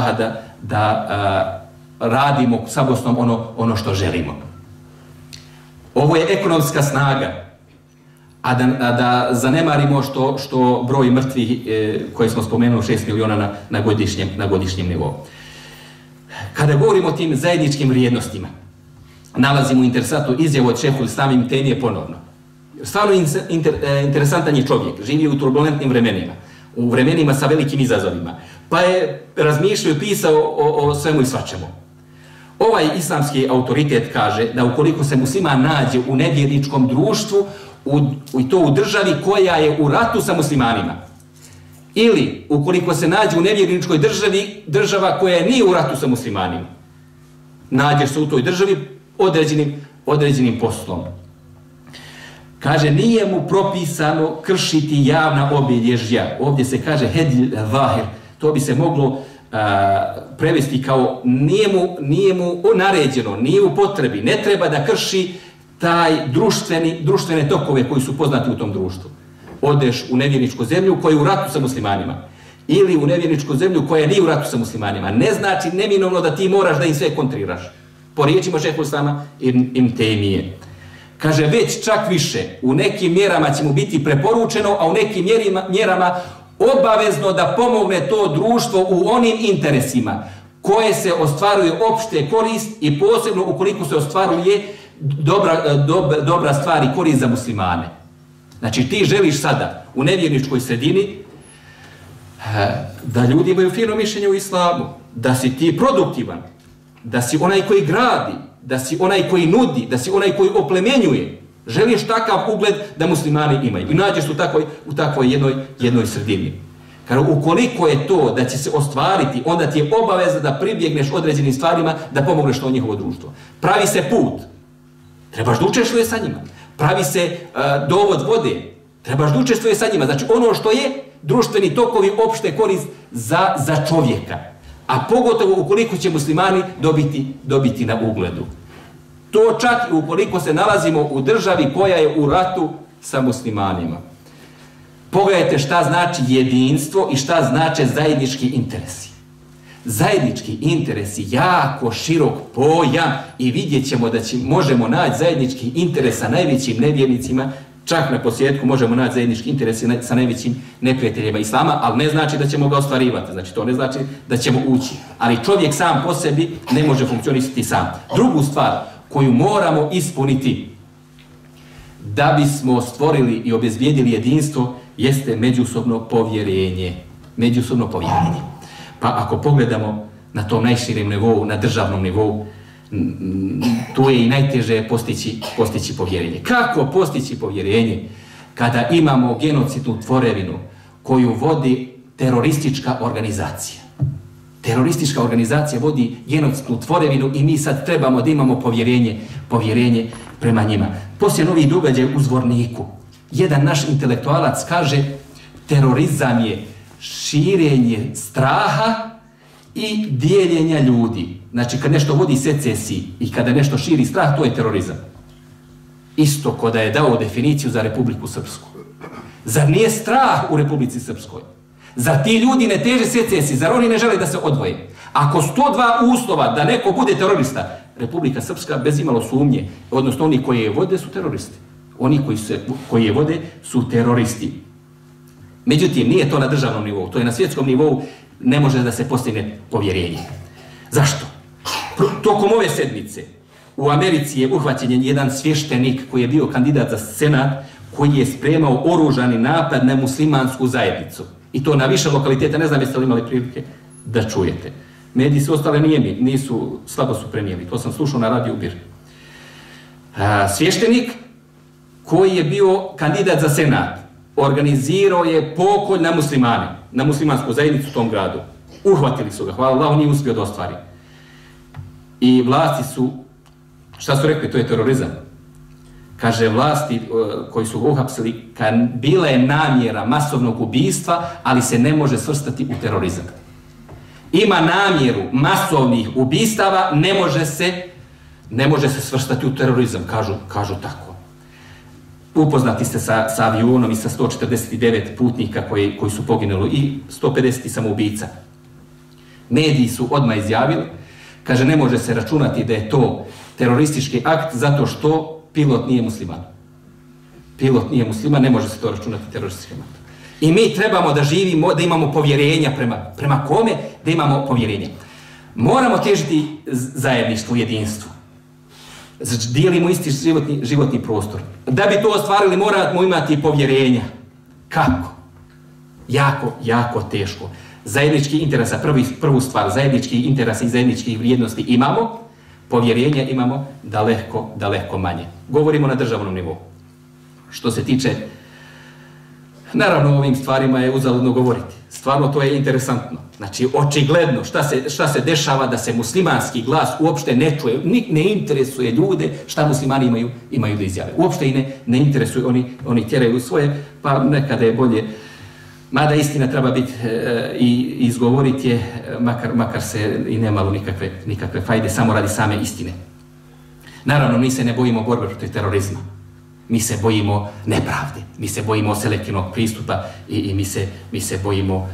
da radimo sa Bosnom ono što želimo. Ovo je ekonomska snaga, a da zanemarimo što broj mrtvih koje smo spomenuli 6 miliona na godišnjem nivou. Kada govorimo o tim zajedničkim vrijednostima, nalazimo interesantnu izjavu od šehhul Islama Ibn Tejmije ponovno. Stvarno interesantan je čovjek, živi u turbulentnim vremenima, u vremenima sa velikim izazovima, pa je razmišljao i pisao o svemu i svačemu. Ovaj islamski autoritet kaže da ukoliko se musliman nađe u nevjerničkom društvu, i to u državi koja je u ratu sa muslimanima, ili ukoliko se nađe u nevjerničkoj državi, država koja nije u ratu sa muslimanima, nađeš se u toj državi određenim poslom. Kaže, nije mu propisano kršiti javna obilježja. Ovdje se kaže hedil vahir. To bi se moglo prevesti kao nije mu naređeno, nije u potrebi, ne treba da krši taj društvene tokove koji su poznati u tom društvu. Odeš u nevjerničku zemlju koja je u ratu sa muslimanima ili u nevjerničku zemlju koja nije u ratu sa muslimanima. Ne znači neminovno da ti moraš da im sve kontriraš. Po riječima šehhul Islama Ibn Tejmije. Kaže, već čak više, u nekim mjerama će mu biti preporučeno, a u nekim mjerama obavezno da pomogne to društvo u onim interesima koje se ostvaruje opšte korist i posebno ukoliko se ostvaruje dobra stvar i korist za muslimane. Znači ti želiš sada u nevjerničkoj sredini da ljudi imaju fino mišljenje u islamu, da si ti produktivan, da si onaj koji gradi, da si onaj koji nudi, da si onaj koji oplemenjuje. Želiš takav ugled da muslimani imaju. I nađeš u takvoj jednoj sredini. Kaže, ukoliko je to da će se ostvariti, onda ti je obaveza da pribjegneš određenim stvarima da pomogneš to njihovo društvo. Pravi se put. Trebaš da učestvuješ sa njima. Pravi se dovod vode. Trebaš da učestvuješ sa njima. Znači ono što je društveni tokovi opšte korist za čovjeka. A pogotovo ukoliko će muslimani dobiti na ugledu. To čak i ukoliko se nalazimo u državi koja je u ratu sa muslimanima. Pogledajte šta znači jedinstvo i šta znače zajednički interesi. Zajednički interesi, jako širok pojam i vidjet ćemo da možemo naći zajednički interes sa najvećim nevjernicima Čak na posljedku možemo naći zajednički interes sa najvećim neprijateljima islama, ali ne znači da ćemo ga ostvarivati, znači to ne znači da ćemo ući. Ali čovjek sam po sebi ne može funkcionisati sam. Drugu stvar koju moramo ispuniti da bismo stvorili i obezbijedili jedinstvo jeste međusobno povjerenje. Međusobno povjerenje. Pa ako pogledamo na tom najširem nivou, na državnom nivou, tu je i najteže postići povjerenje. Kako postići povjerenje kada imamo genocidnu tvorevinu koju vodi teroristička organizacija? Teroristička organizacija vodi genocidnu tvorevinu i mi sad trebamo da imamo povjerenje prema njima. Poslije novih događaja u Zvorniku, jedan naš intelektualac kaže terorizam je širenje straha i dijeljenja ljudi. Znači, kad nešto vodi secesiji i kada nešto širi strah, to je terorizam. Isto ko da je dao definiciju za Republiku Srpsku. Zar nije strah u Republici Srpskoj? Zar ti ljudi ne teže secesiji? Zar oni ne žele da se odvoje? Ako 102 uslova da neko bude terorista, Republika Srpska bez imalo sumnje, odnosno oni koji je vode su teroristi. Oni koji je vode su teroristi. Međutim, nije to na državnom nivou, to je na svjetskom nivou, ne može da se postigne povjerenje. Zašto? Tokom ove sedmice u Americi je uhvaćen jedan svještenik koji je bio kandidat za senat, koji je spremao oružani napad na muslimansku zajednicu. I to na više lokaliteta, ne znam jeste li imali prilike da čujete. Mediji su ostale nijemi, slabo su prenijeli, to sam slušao na radiju Bir. Svještenik koji je bio kandidat za senat, organizirao je pokolj na muslimane, na muslimansku zajednicu u tom gradu. Uhvatili su ga, hvala Allahu, nije uspio da ostvari. I vlasti su, šta su rekli, to je terorizam. Kaže, vlasti koji su ga uhapsili, bila je namjera masovnog ubistva, ali se ne može svrstati u terorizam. Ima namjeru masovnih ubistava, ne može se svrstati u terorizam, kažu tako. Upoznati ste sa avionom i sa 149 putnika koji su poginuli i 150 samoubica. Mediji su odmah izjavili, kaže, ne može se računati da je to teroristički akt zato što pilot nije musliman. Pilot nije musliman, ne može se to računati terorističkim aktom. I mi trebamo da živimo, da imamo povjerenja prema kome, da imamo povjerenja. Moramo težiti zajedništvu, jedinstvu. Dijelimo isti životni prostor. Da bi to ostvarili, moramo imati povjerenja. Kako? Jako teško. Zajednički interesa, prvu stvar, zajednički interesa i zajedničkih vrijednosti imamo, povjerenja imamo daleko manje. Govorimo na državnom nivou. Što se tiče, naravno o ovim stvarima je uzaludno govoriti. Stvarno to je interesantno. Znači, očigledno šta se dešava da se muslimanski glas uopšte ne čuje, ne interesuje ljude šta muslimani imaju da izjave. Uopšte i ne interesuju, oni tjeraju svoje, pa nekada je bolje. Mada istina treba biti i izgovoriti je, makar se i nemalo nikakve fajde, samo radi same istine. Naravno, mi se ne bojimo borbe protiv terorizma. Mi se bojimo nepravde, mi se bojimo selektivnog pristupa i mi se bojimo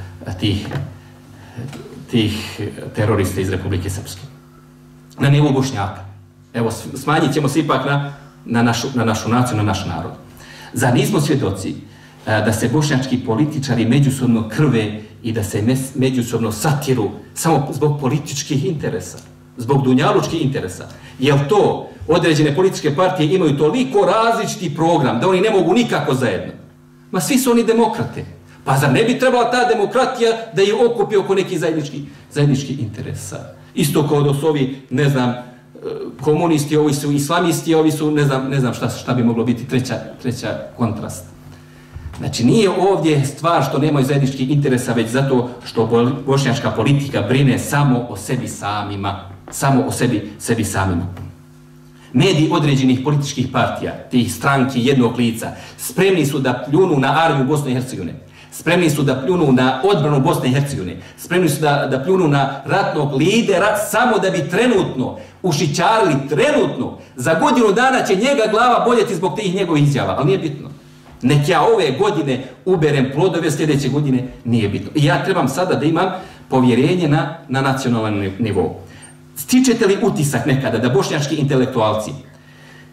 tih terorista iz Republike Srpske. Na nivou Bošnjaka. Evo, smanjit ćemo se ipak na našu naciju, na naš narod. Zar nismo svjedoci da se bošnjački političari međusobno krve i da se međusobno satiru samo zbog političkih interesa, zbog dunjalučkih interesa? Jel to određene političke partije imaju toliko različiti program da oni ne mogu nikako zajedno? Ma svi su oni demokrate. Pa zar ne bi trebala ta demokratija da je okupi oko nekih zajedničkih interesa? Isto kao da su ovi, ne znam, komunisti, ovi su islamisti, ovi su, ne znam šta bi moglo biti treća kontrast. Znači, nije ovdje stvar što nemaju zajedničkih interesa, već zato što bošnjačka politika brine samo o sebi samima. Samo o sebi samima. Mediji određenih političkih partija, tih stranki jednog lica, spremni su da pljunu na armiju Bosne i Hercegovine, spremni su da pljunu na odbranu Bosne i Hercegovine, spremni su da pljunu na ratnog lidera, samo da bi trenutno ušićarili, za godinu dana će njega glava boljeti zbog tih njegovih izjava, ali nije bitno. Nek ja ove godine uberem plodove, sljedeće godine nije bitno. I ja trebam sada da imam povjerenje na nacionalnom nivou. Stičete li utisak nekada da bošnjački intelektualci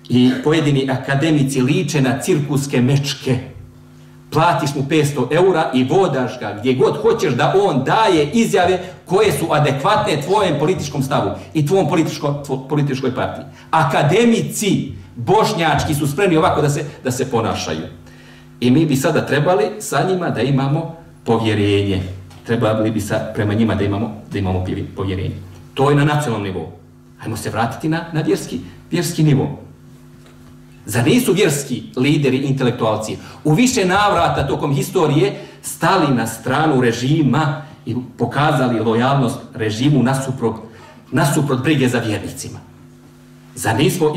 i pojedini akademici liče na cirkuske mečke. Platiš mu 500 eura i vodaš ga gdje god hoćeš da on daje izjave koje su adekvatne tvojem političkom stavu i tvojom političkoj partiji. Akademici bošnjački su spremni ovako da se ponašaju. I mi bi sada trebali sa njima da imamo povjerenje. Trebali bi prema njima da imamo povjerenje. To je na nacionalnom nivou. Hajmo se vratiti na vjerski nivou. Zar nisu vjerski lideri, intelektualci u više navrata tokom historije stali na stranu režima i pokazali lojalnost režimu nasuprot brige za vjernicima? Zar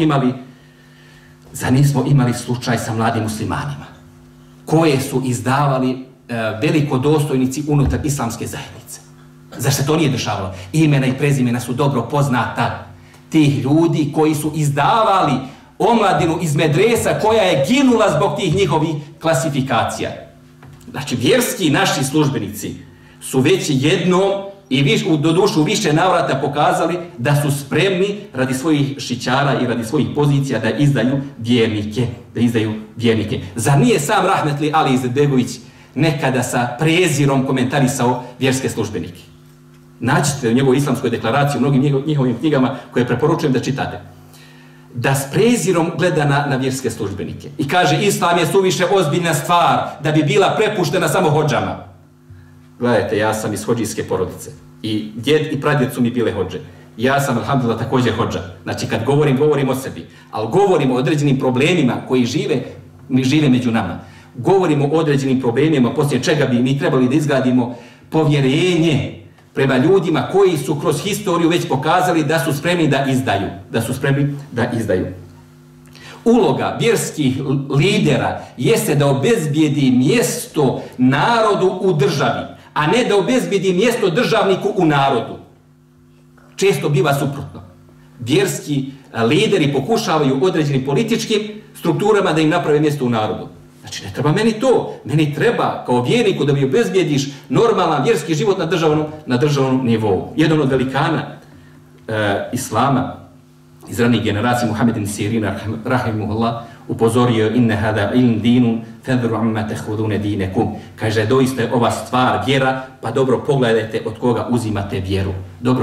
nismo imali slučaj sa mladim muslimanima koje su izdavali velikodostojnici unutar islamske zajednice? Zar se to nije dešavalo? Imena i prezimena su dobro poznata tih ljudi koji su izdavali omladinu iz medresa koja je ginula zbog tih njihovih klasifikacija. Znači, vjerski naši službenici su već jednom i doduše u više navrata pokazali da su spremni radi svojih šićara i radi svojih pozicija da izdaju vjernike. Zar nije sam rahmetli Ali Izetbegović nekada sa prezirom komentarisao vjerske službenike? Nađite u njegovoj islamskoj deklaraciji, u mnogim njihovim knjigama koje preporučujem da čitate. Da s prezirom gleda na vjerske službenike i kaže: islam je suviše ozbiljna stvar da bi bila prepuštena samo hodžama. Gledajte, ja sam iz hodžijske porodice i djed i pradjed su mi bile hodže. Ja sam, alhamdulillah, također hodža. Znači, kad govorim o sebi, ali govorim o određenim problemima koji žive među nama. Govorimo o određenim problemima poslije čega bi mi trebali da izgradimo povjerenje prema ljudima koji su kroz historiju već pokazali da su spremni da izdaju. Uloga vjerskih lidera jeste da obezbijedi mjesto narodu u državi, a ne da obezbijedi mjesto državniku u narodu. Često biva suprotno. Vjerski lideri pokušavaju određenim političkim strukturama da im naprave mjesto u narodu. Znači, ne treba meni to. Meni treba kao vjerniku da mi obezbijediš normalan vjerski život na državnom nivou. Jedan od velikana islama iz ranih generacija, Muhammed ibn Sirin, rahimahullah, upozorio: inne hada ilm dinun fadru amma tahudune dinekum. Kaže, doista je ova stvar vjera, pa dobro pogledajte od koga uzimate vjeru.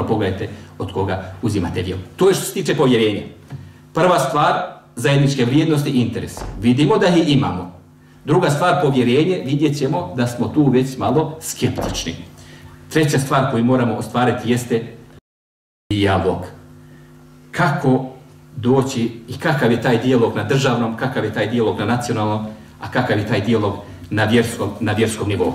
To je što se tiče povjerenja. Prva stvar, zajedničke vrijednosti i interesi. Vidimo da ih imamo. Druga stvar, povjerenje, vidjet ćemo da smo tu već malo skeptični. Treća stvar koju moramo ostvariti jeste dijalog. Kako doći i kakav je taj dijalog na državnom, kakav je taj dijalog na nacionalnom, a kakav je taj dijalog na vjerskom nivou.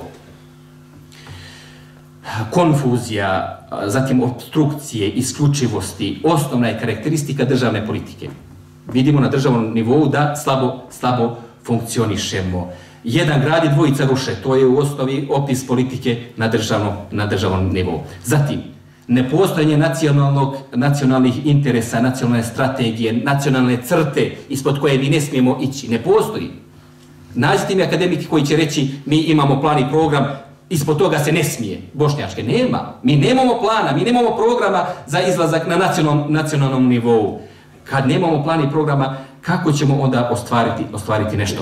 Konfuzija, zatim obstrukcije, isključivosti, osnovna je karakteristika državne politike. Vidimo na državnom nivou da slabo funkcionišemo. Jedan grad i dvojica ruše, to je u osnovi opis politike na državnom nivou. Zatim, nepostojanje nacionalnih interesa, nacionalne strategije, nacionalne crte ispod koje mi ne smijemo ići. Ne postoji. Nađite mi akademiki koji će reći: mi imamo plan i program, ispod toga se ne smije. Bošnjačke nema. Mi nemamo plana, mi nemamo programa za izlazak na nacionalnom nivou. Kad nemamo plan i programa, kako ćemo onda ostvariti nešto?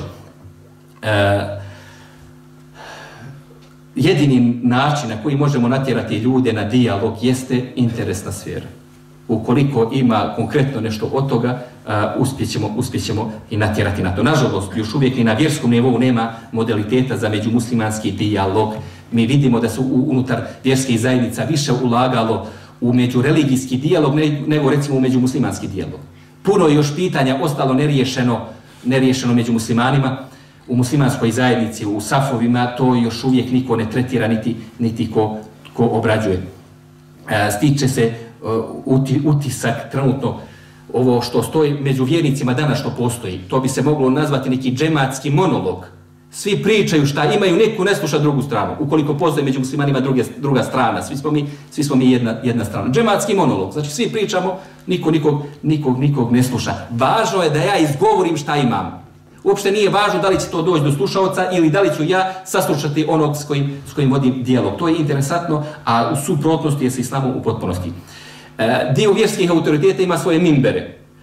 Jedini način na koji možemo natjerati ljude na dijalog jeste interesna sfera. Ukoliko ima konkretno nešto od toga, uspjećemo i natjerati na to. Nažalost, još uvijek ni na vjerskom nivou nema modaliteta za međumuslimanski dijalog. Mi vidimo da su unutar vjerskih zajednica više ulagalo u međureligijski dijalog nego recimo u međumuslimanski dijalog. Puno je još pitanja ostalo neriješeno među muslimanima, u muslimanskoj zajednici, u safovima, to još uvijek niko ne tretira niti ko obrađuje. Stiče se utisak trenutno, ovo što stoji među vjernicima danas što postoji, to bi se moglo nazvati neki džematski monolog. Svi pričaju šta imaju, neko ne sluša drugu stranu. Ukoliko postoji među muslimanima druga strana, svi smo mi jedna strana. Džematski monolog, znači svi pričamo, nikog ne sluša. Važno je da ja izgovorim šta imam. Uopšte nije važno da li će to doći do slušalca ili da li ću ja saslušati onog s kojim vodim dijalog. To je interesantno, a u suprotnosti je sa islamom u potpunosti. Dio vjerskih autoriteta ima svoje minbere.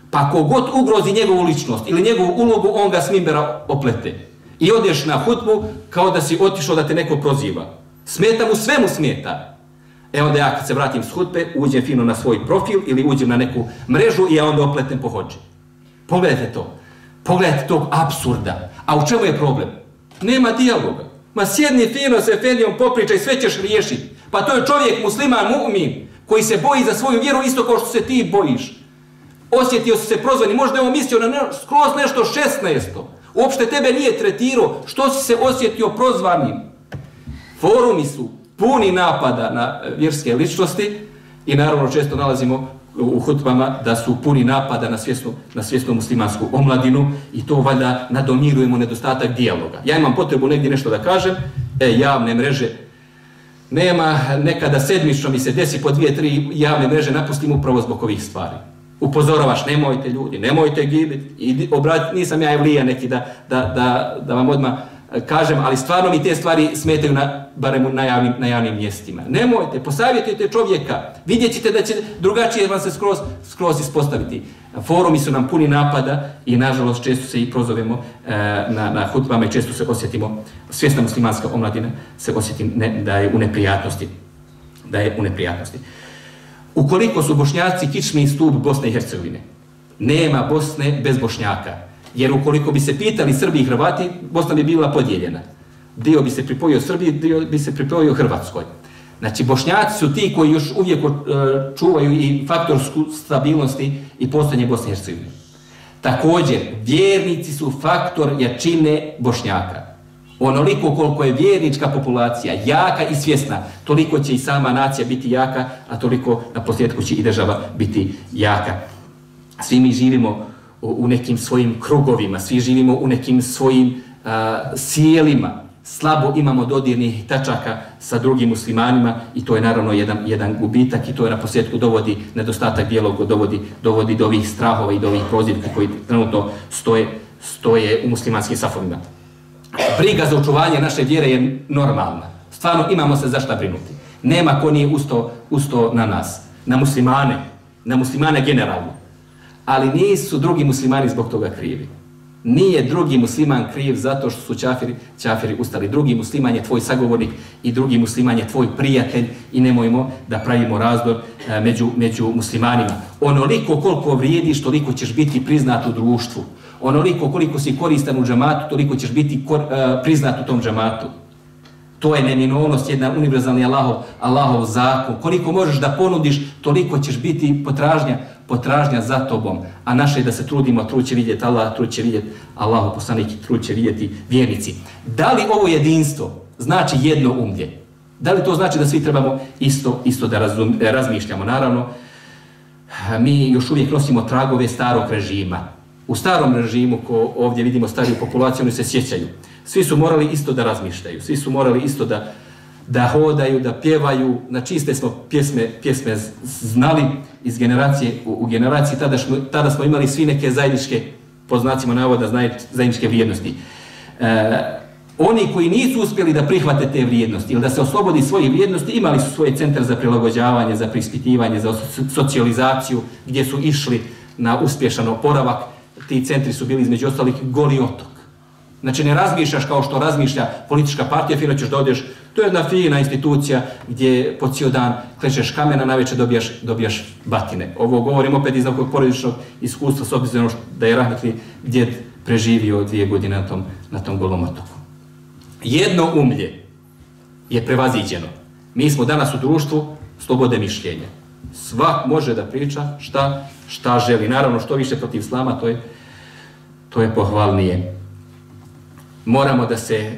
Pa kogod ugrozi njegovu ličnost ili njegovu ulogu, on ga s mimbera oplete. I odeš na hutbu kao da si otišao da te neko proziva. Smeta mu, sve mu smeta. Onda ja kad se vratim s hutbe, uđem fino na svoj profil ili uđem na neku mrežu i ja onda opletem po hodži. Pogledajte to. Pogledajte tog apsurda. A u čemu je problem? Nema dijaloga. Ma sjedni fino se Efendijom popričaj i sve ćeš riješiti. Pa to je čovjek, musliman, mu'min, koji se boji za svoju vjeru isto kao što se ti bojiš. Osjetio si se prozvan i možda je on mislio na skroz nešto 16. Uopšte tebe nije tretirao. Što si se osjetio prozvanim? Forumi su puni napada na vjerske ličnosti i naravno često nalazimo u hutbama da su puni napada na svjesnu muslimansku omladinu i to valjda nadomirujemo nedostatak dijaloga. Ja imam potrebu negdje nešto da kažem, javne mreže nema, nekada sedmično mi se desi po 2-3 javne mreže napustim upravo zbog ovih stvari. Upozoravaš, nemojte ljudi, nemojte gibiti, nisam ja evlija neki da vam odmah kažem, ali stvarno mi te stvari smetaju barem na javnim mjestima. Nemojte, posavjetujte čovjeka, vidjet ćete da će drugačije vam se skroz ispostaviti. Forumi su nam puni napada i nažalost često se i prozovemo na hutbama i često se osjetimo, svjesna muslimanska omladina se osjeti da je u neprijatnosti. Ukoliko su Bošnjaci kičmi stup Bosne i Hercegovine, nema Bosne bez Bošnjaka. Jer ukoliko bi se pitali Srbi i Hrvati, Bosna bi bila podijeljena. Dio bi se pripojio Srbiji, dio bi se pripojio Hrvatskoj. Znači, Bošnjaci su ti koji još uvijek čuvaju i faktorsku stabilnosti i postojanje Bosne i Hercegovine. Također, vjernici su faktor jačine Bošnjaka. Onoliko koliko je vjernička populacija jaka i svjesna, toliko će i sama nacija biti jaka, a toliko na posljedku će i država biti jaka. Svi mi živimo u nekim svojim krugovima, svi živimo u nekim svojim sjelima, slabo imamo dodirnih tačaka sa drugim muslimanima i to je naravno jedan gubitak i to je na posljedku dovodi nedostatak dijaloga, dovodi do ovih strahova i do ovih prozivka koji trenutno stoje u muslimanskim safovima. Briga za očuvanje naše vjere je normalna. Stvarno imamo se za šta brinuti. Nema ko nije ustao na nas, na muslimane generalno. Ali nisu drugi muslimani zbog toga krivi. Nije drugi musliman kriv zato što su ćafiri ustali. Drugi musliman je tvoj sagovornik i drugi musliman je tvoj prijatelj i nemojmo da pravimo razdor među muslimanima. Onoliko koliko vrijediš, toliko ćeš biti priznat u društvu. Onoliko koliko si koristan u džamatu, toliko ćeš biti priznat u tom džamatu. To je neminovnost, jedan univerzalni Allahov zakon. Koliko možeš da ponudiš, toliko ćeš biti potražnja za tobom. A naše je da se trudimo, trud će vidjeti Allah, trud će vidjeti Allahov poslanik, trud će vidjeti vjernici. Da li ovo jedinstvo znači jedno umlje? Da li to znači da svi trebamo isto da razmišljamo? Naravno, mi još uvijek nosimo tragove starog režima. U starom režimu, ko ovdje vidimo stariju populaciju, oni se sjećaju. Svi su morali isto da razmišljaju, svi su morali isto da hodaju, da pjevaju, na čiste smo pjesme znali iz generacije u generaciji, tada smo imali svi neke zajedničke, po znacima navoda, zajedničke vrijednosti. Oni koji nisu uspjeli da prihvate te vrijednosti ili da se oslobodi svojih vrijednosti, imali su svoje centre za prilagođavanje, za preispitivanje, za socijalizaciju, gdje su išli na uspješan oporavak. Ti centri su bili između ostalih Goli otok. Znači ne razmišljaš kao što razmišlja politička partija, fino ćeš da odeš, to je jedna fina institucija gdje po cijel dan klečeš kamena, navečer dobijaš batine. Ovo govorim opet iz nekog porodičnog iskustva, s obzirom da je rahmetli djed preživio 2 godine na tom Golom otoku. Jedno umlje je prevaziđeno. Mi smo danas u društvu slobode mišljenja. Svak može da priča šta želi. Naravno, što više protiv islama, to je pohvalnije. Moramo da se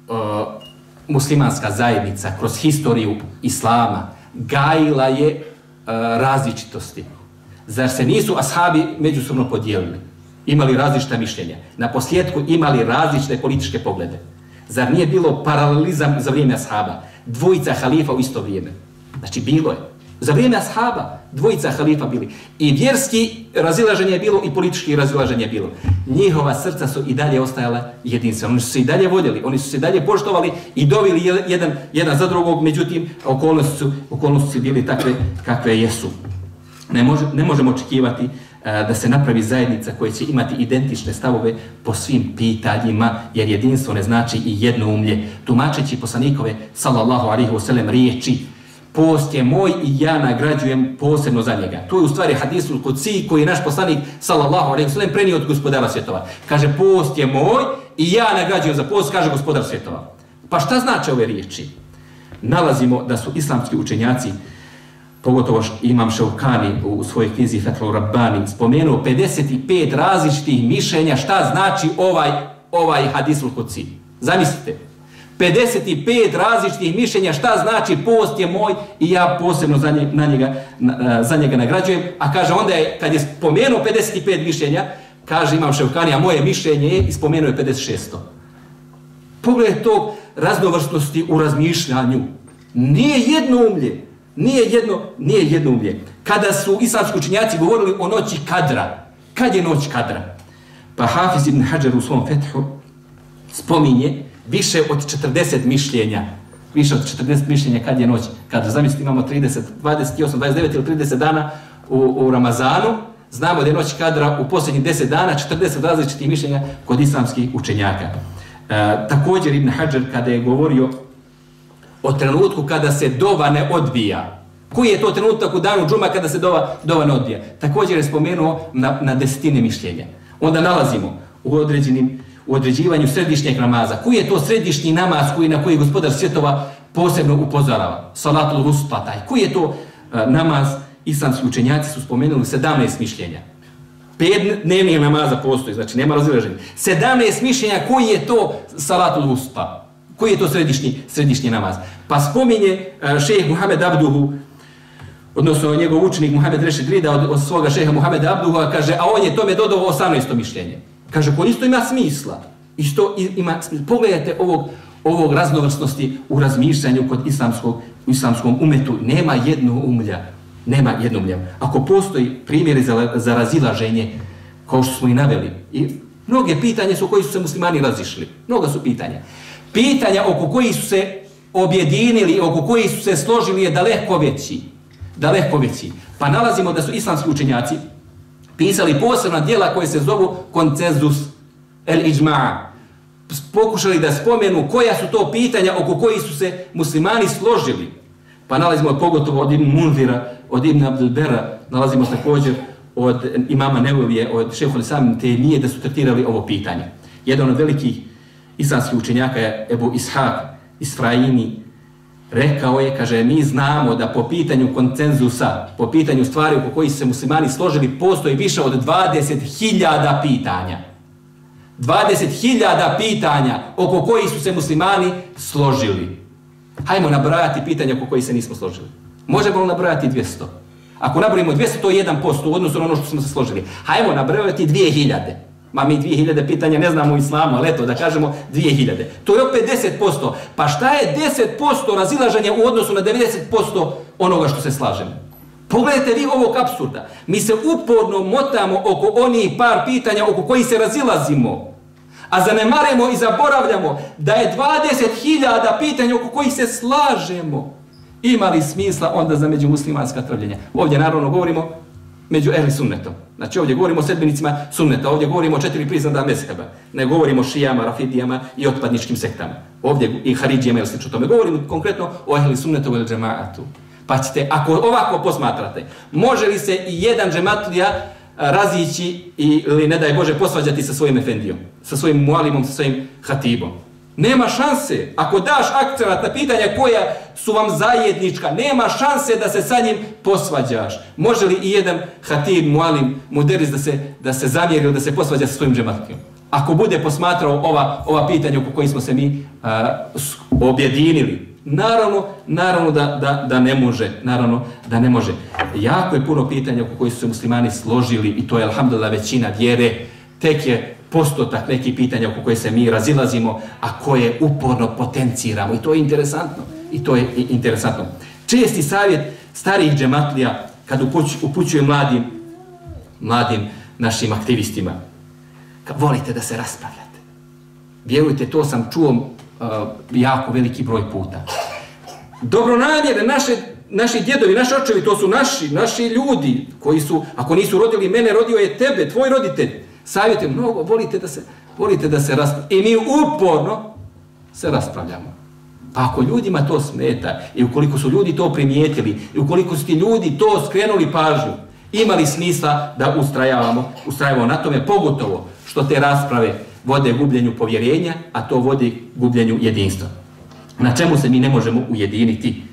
muslimanska zajednica kroz historiju islama gajila je različitosti. Zar se nisu ashabi međusobno podijelili? Imali različita mišljenja. Na posljedku imali različite političke poglede. Zar nije bilo paralelizam za vrijeme ashaba? Dvojica halifa u isto vrijeme. Znači bilo je. Za vrijeme ashaba dvojica halifa bili. I vjerski razilaženje je bilo i politički razilaženje je bilo. Njihova srca su i dalje ostajala jedinstvena. Oni su se i dalje voljeli, oni su se i dalje poštovali i dovili jedan za drugog, međutim okolnosti su bili takve kakve jesu. Ne možemo očekivati da se napravi zajednica koja će imati identične stavove po svim pitanjima, jer jedinstvo ne znači i jednoumlje. Tumačeći poslanikove, sallallahu alaihi wasallam, riječi: post je moj i ja nagrađujem posebno za njega. To je u stvari hadisul kudsi koji je naš poslanik, sallallahu alaihi wasallam, prenio od gospodara svjetova. Kaže: post je moj i ja nagrađujem za post, kaže gospodar svjetova. Pa šta znači ove riječi? Nalazimo da su islamski učenjaci, pogotovo Imam Šaukani u svojoj knjizi Fethul Rabbani, spomenuo 55 različitih mišljenja šta znači ovaj hadisul kudsi. Zamislite, 55 različitih mišljenja šta znači post je moj i ja posebno za njega nagrađujem. A kaže onda je, kad je spomenuo 55 mišljenja, kaže Imam Šaukani, a moje mišljenje je, i spomenuo je 56. Pogledaj tog raznovrsnosti u razmišljanju. Nije jednoumlje. Kada su islamski učenjaci govorili o noći Kadra, kad je noć Kadra? Pa Hafiz ibn Hadžar u svom Fethu spominje više od 40 mišljenja. Više od 40 mišljenja kad je noć Kadra. Zamislite, imamo 30, 28, 29 ili 30 dana u Ramazanu. Znamo da je noć Kadra u posljednjih 10 dana, 40 različitih mišljenja kod islamskih učenjaka. Također Ibn Hadžar kada je govorio o trenutku kada se dova ne odbija. Koji je to trenutak u danu džuma kada se dova ne odbija? Također je spomenuo na desetine mišljenja. Onda nalazimo u određivanju središnjeg namaza. Koji je to središnji namaz na koji gospodar svjetova posebno upozorava? Salatul Wusta taj. Koji je to namaz? Islamski učenjaci su spomenuli 17 mišljenja. 5 dnevnih namaza postoji, znači nema razilaženja. 17 mišljenja koji je to Salatul Wusta. Koji je to središnji namaz? Pa spominje šejh Muhammed Abduhu, odnosno njegov učenik Muhammed Rešid Rida od svoga šeha Muhammeda Abduha, kaže, a on je tome dodao 18. mišljenje. Kaže, ko isto ima smisla. Pogledajte ovog raznovrsnosti u razmišljanju kod islamskom umetu. Nema jednoumlja. Ako postoji primjeri za razilaženje, kao što smo i naveli, i mnoge pitanja su koji su se muslimani razišli. Mnoga su pitanja. Pitanja oko kojih su se objedinili, oko kojih su se složili je daleko veći. Pa nalazimo da su islamski učenjaci pisali posebna djela koje se zovu konsenzus el-iđma'. Pokušali da spomenu koja su to pitanja oko kojih su se muslimani složili. Pa nalazimo pogotovo od Ibn Munzira, od Ibn Abdul Bera, nalazimo također od imama Nevovije, od šejhul Islam Tejmije da su tretirali ovo pitanje. Jedan od velikih islamskih učenjaka je Ebu Ishaq Isfraini, rekao je, kaže, mi znamo da po pitanju konsenzusa, po pitanju stvari oko kojih se muslimani složili, postoji više od 20.000 pitanja. 20.000 pitanja oko kojih su se muslimani složili. Hajmo nabrojati pitanja oko kojih se nismo složili. Možemo li nabrojati 200? Ako nabrojimo 200, to je 1% u odnosu na ono što smo se složili. Hajmo nabrojati 2000. Ma mi 2000 pitanja ne znamo u islamu, ali eto da kažemo 2000. To je opet 10%. Pa šta je 10% razilaženja u odnosu na 90% onoga što se slažemo? Pogledajte vi ovog apsurda. Mi se uporno motamo oko onih par pitanja oko kojih se razilazimo. A zanemarimo i zaboravljamo da je 20.000 pitanja oko kojih se slažemo. Ima li smisla onda za međumuslimanska trvljenja? Ovdje naravno govorimo među ehli sunnetom. Znači ovdje govorimo o sedbenicima sunneta, ovdje govorimo o 4 priznata mezheba. Ne govorimo o šijama, rafidijama i otpadničkim sektama. Ovdje i haridžijama ili slično tome. Govorimo konkretno o ehli sunnetu ili džemaatu. Pa ćete, ako ovako posmatrate, može li se i jedan džematlija razići ili, ne daj Bože, posvađati sa svojim efendijom, sa svojim mualimom, sa svojim hatibom? Nema šanse. Ako daš akcenat na pitanja koja su vam zajednička, nema šanse da se sa njim posvađaš. Može li i jedan hatib, mualim, muderis da se zamjeri ili da se posvađa sa svojim džematlijom? Ako bude posmatrao ova pitanja oko kojih smo se mi objedinili, naravno da ne može. Naravno da ne može. Jako je puno pitanja oko kojih su se muslimani složili i to je, alhamdulillah, većina vjere. Tek je postotak nekih pitanja oko koje se mi razilazimo, a koje uporno potenciramo. I to je interesantno. Česti savjet starijih džematlija kad upućuje mladim našim aktivistima. Volite da se raspravljate. Vjerujte, to sam čuo jako veliki broj puta. Dobronamjerne naši djedovi, naši očevi, to su naši ljudi koji su, ako nisu rodili mene, rodio je tebe, tvoj roditelj. Savjete mnogo, volite da se raspravljamo. I mi uporno se raspravljamo. Pa ako ljudima to smeta i ukoliko su ljudi to primijetili i ukoliko su ti ljudi to skrenuli pažnju, imali smisla da ustrajavamo na tome, pogotovo što te rasprave vode gubljenju povjerenja, a to vodi gubljenju jedinstva. Na čemu se mi ne možemo ujediniti?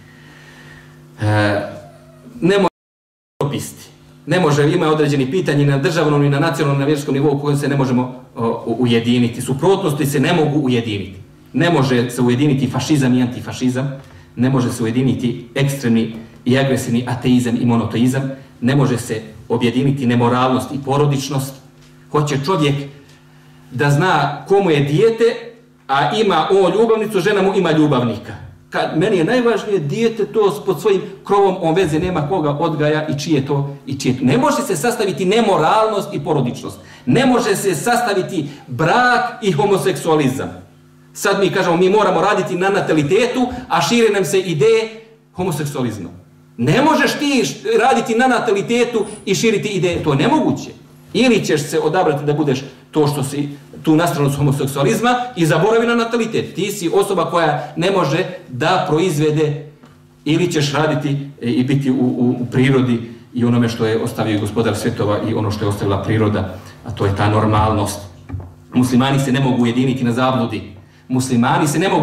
Ne može propisti. Ne može, ima određeni pitanja na državnom i na nacionalnom i na vjerskom nivou u kojem se ne možemo ujediniti. Suprotnosti se ne mogu ujediniti. Ne može se ujediniti fašizam i antifašizam, ne može se ujediniti ekstremni i agresivni ateizam i monoteizam, ne može se objediniti nemoralnost i porodičnost. Hoće čovjek da zna komu je dijete, a ima on ljubavnicu, žena mu ima ljubavnika. Meni je najvažnije dijete to pod svojim krovom, on veze nema koga odgaja i čije to. Ne može se sastaviti nemoralnost i porodičnost. Ne može se sastaviti brak i homoseksualizam. Sad mi kažemo, mi moramo raditi na natalitetu, a šire nam se ideje homoseksualizma. Ne možeš ti raditi na natalitetu i širiti ideje, to je nemoguće. Ili ćeš se odabrati da budeš to što si, tu nastranost homoseksualizma i zaboravi na natalitet. Ti si osoba koja ne može da proizvede, ili ćeš raditi i biti u prirodi i onome što je ostavio gospodar svjetova i ono što je ostavila priroda, a to je ta normalnost. Muslimani se ne mogu ujediniti na zabludi. Muslimani se ne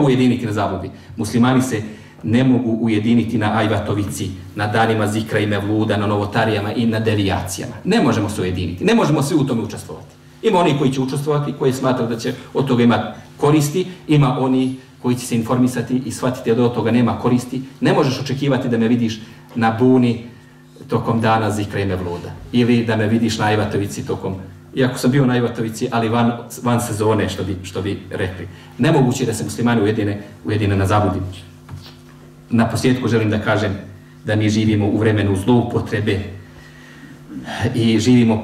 mogu ujediniti na Ajvatovici, na danima zikra i mevluda, na novotarijama i na devijacijama. Ne možemo se ujediniti, ne možemo svi u tome učestvovati. Ima oni koji će učestvovati, koji smatraju da će od toga imati koristi, ima oni koji će se informisati i shvatiti da od toga nema koristi. Ne možeš očekivati da me vidiš na buni tokom dana zikra i mevluda. Ili da me vidiš na Ajvatovici tokom, iako sam bio na Ajvatovici, ali van sezone, što bi rekli. Nemoguće je da se muslimani ujedine na zabludi. Na posljedku želim da kažem da mi živimo u vremenu zloupotrebe i živimo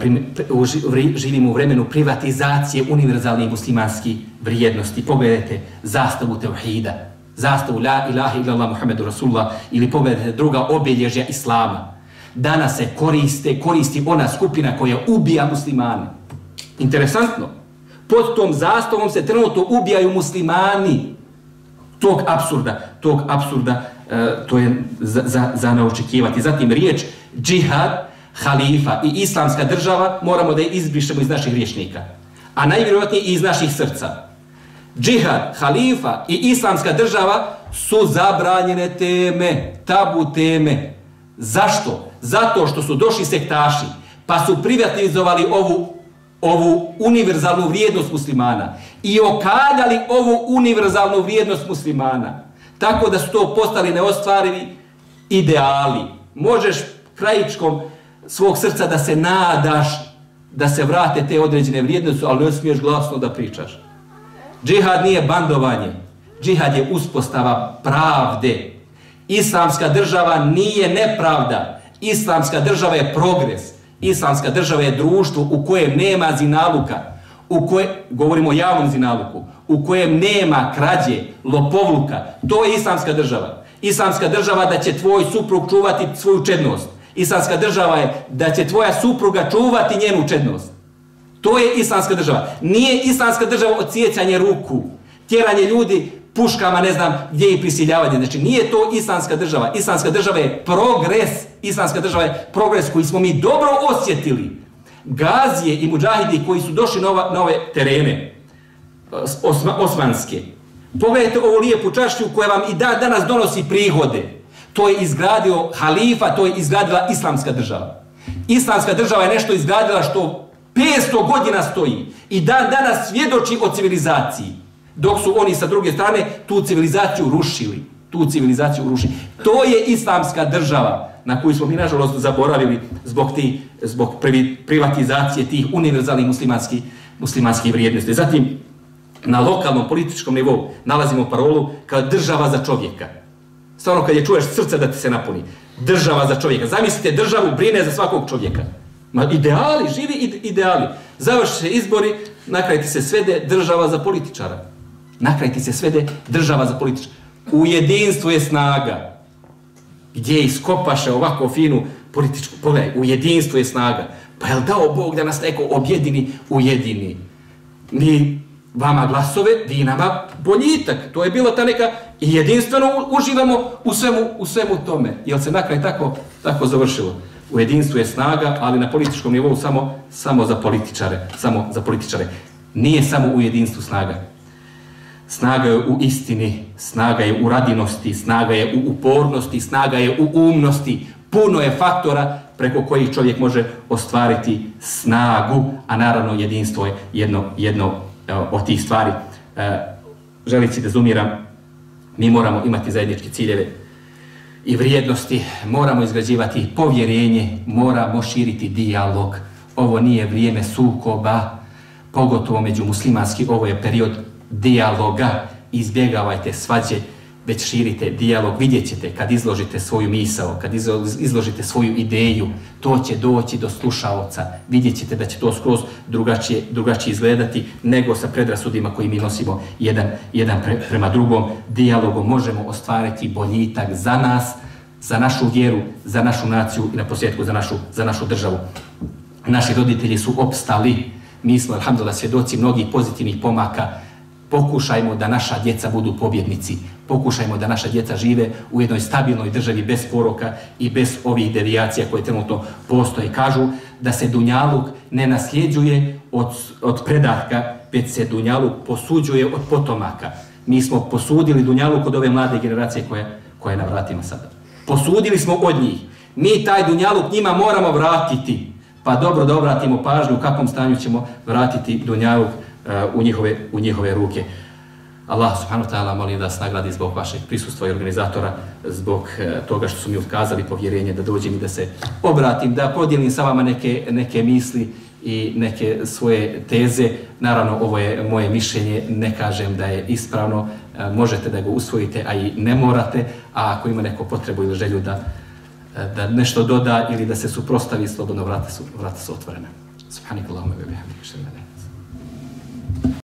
u vremenu privatizacije univerzalnih muslimanskih vrijednosti. Pogledajte zastavu tevhida, zastavu la ilaha illallah Muhammedu Rasulullah, ili pogledajte druga obilježja islama. Danas se koristi ona skupina koja ubija muslimane. Interesantno, pod tom zastavom se trenutno ubijaju muslimani. Tog apsurda, to je za neočekivati. Zatim riječ džihad, halifa i islamska država moramo da je izbrišemo iz naših rječnika, a najvjerojatnije i iz naših srca. Džihad, halifa i islamska država su zabranjene teme, tabu teme. Zašto? Zato što su došli sektaši, pa su privatizovali ovu univerzalnu vrijednost muslimana i okaljali ovu univerzalnu vrijednost muslimana. Tako da su to postali neostvarivi ideali. Možeš krajičkom svog srca da se nadaš da se vrate te određene vrijednosti, ali ne smiješ glasno da pričaš. Džihad nije bandovanje. Džihad je uspostava pravde. Islamska država nije nepravda. Islamska država je progres. Islamska država je društvo u kojem nema zinaluka, govorimo o javnom zinaluku, u kojem nema krađe, lopovluka. To je islamska država. Islamska država da će tvoj suprug čuvati svoju čednost. Islamska država je da će tvoja supruga čuvati njenu čednost. To je islamska država. Nije islamska država odsijecanje ruku, tjeranje ljudi puškama, ne znam gdje i prisiljavanje. Znači nije to islamska država. Islamska država je progres. Islamska država je progres koji smo mi dobro osjetili. Gazije i muđahidi koji su došli na ove terene osmanske. Pogledajte ovu lijepu čašću koja vam i danas donosi prihode. To je izgradio halifa, to je izgradila islamska država. Islamska država je nešto izgradila što 500 godina stoji i danas svjedoči o civilizaciji. Dok su oni sa druge strane tu civilizaciju rušili. To je islamska država na koju smo mi nažalost zaboravili zbog privatizacije tih univerzalnih muslimanskih vrijednosti. Zatim, na lokalnom političkom nivou nalazimo parolu kao država za čovjeka. Stvarno kad je čuješ srce da ti se napuni. Država za čovjeka. Zamislite, državu brine za svakog čovjeka. Ideali, živi ideali. Završi se izbori, na kraju ti se svede država za političara. U jedinstvu je snaga. gdje iskopaše ovako finu političku, pogledaj, u jedinstvu je snaga. Pa je li dao Bog da nas neko ujedini? Mi vama glasove, vi nama boljitak. To je bilo ta neka, i jedinstveno uživamo u svemu tome. Jel se na kraj tako završilo? U jedinstvu je snaga, ali na političkom nivou samo za političare. Nije samo u jedinstvu snaga. Snaga je u istini, snaga je u radinosti, snaga je u upornosti, snaga je u umnosti. Puno je faktora preko kojih čovjek može ostvariti snagu, a naravno jedinstvo je jedno od tih stvari. Želeći da zumiram, mi moramo imati zajedničke ciljeve i vrijednosti, moramo izgrađivati povjerenje, moramo širiti dijalog. Ovo nije vrijeme sukoba, pogotovo među muslimanski, ovo je period dijaloga. Izbjegavajte svađe, već širite dijalog. Vidjet ćete kad izložite svoju misao, kad izložite svoju ideju, to će doći do slušaoca. Vidjet ćete da će to skroz drugačije izgledati nego sa predrasudima koji mi nosimo jedan prema drugom. Dijalogom možemo ostvariti boljitak za nas, za našu vjeru, za našu naciju i na posljedku za našu državu. Naši roditelji su opstali. Mi smo, alhamdulillah, svjedoci mnogih pozitivnih pomaka. Pokušajmo da naša djeca budu pobjednici. Pokušajmo da naša djeca žive u jednoj stabilnoj državi bez poroka i bez ovih devijacija koje trenutno postoje. Kažu da se dunjaluk ne nasljeđuje od predatka, već se dunjaluk posuđuje od potomaka. Mi smo posudili dunjaluk od ove mlade generacije koja je na vratima sada. Posudili smo od njih. Mi taj dunjaluk njima moramo vratiti. Pa dobro da obratimo pažnju u kakvom stanju ćemo vratiti dunjaluk u njihove ruke. Allah subhanahu wa ta'ala molim da nas nagradi zbog vašeg prisustva i organizatora, zbog toga što su mi ukazali povjerenje da dođem i da se obratim, da podijelim sa vama neke misli i neke svoje teze. Naravno, ovo je moje mišljenje, ne kažem da je ispravno, možete da ga usvojite, a i ne morate, a ako ima neko potrebu ili želju da nešto doda ili da se suprotstavi, slobodno vrata su otvorena. Subhanakallahumma wa bihamdika.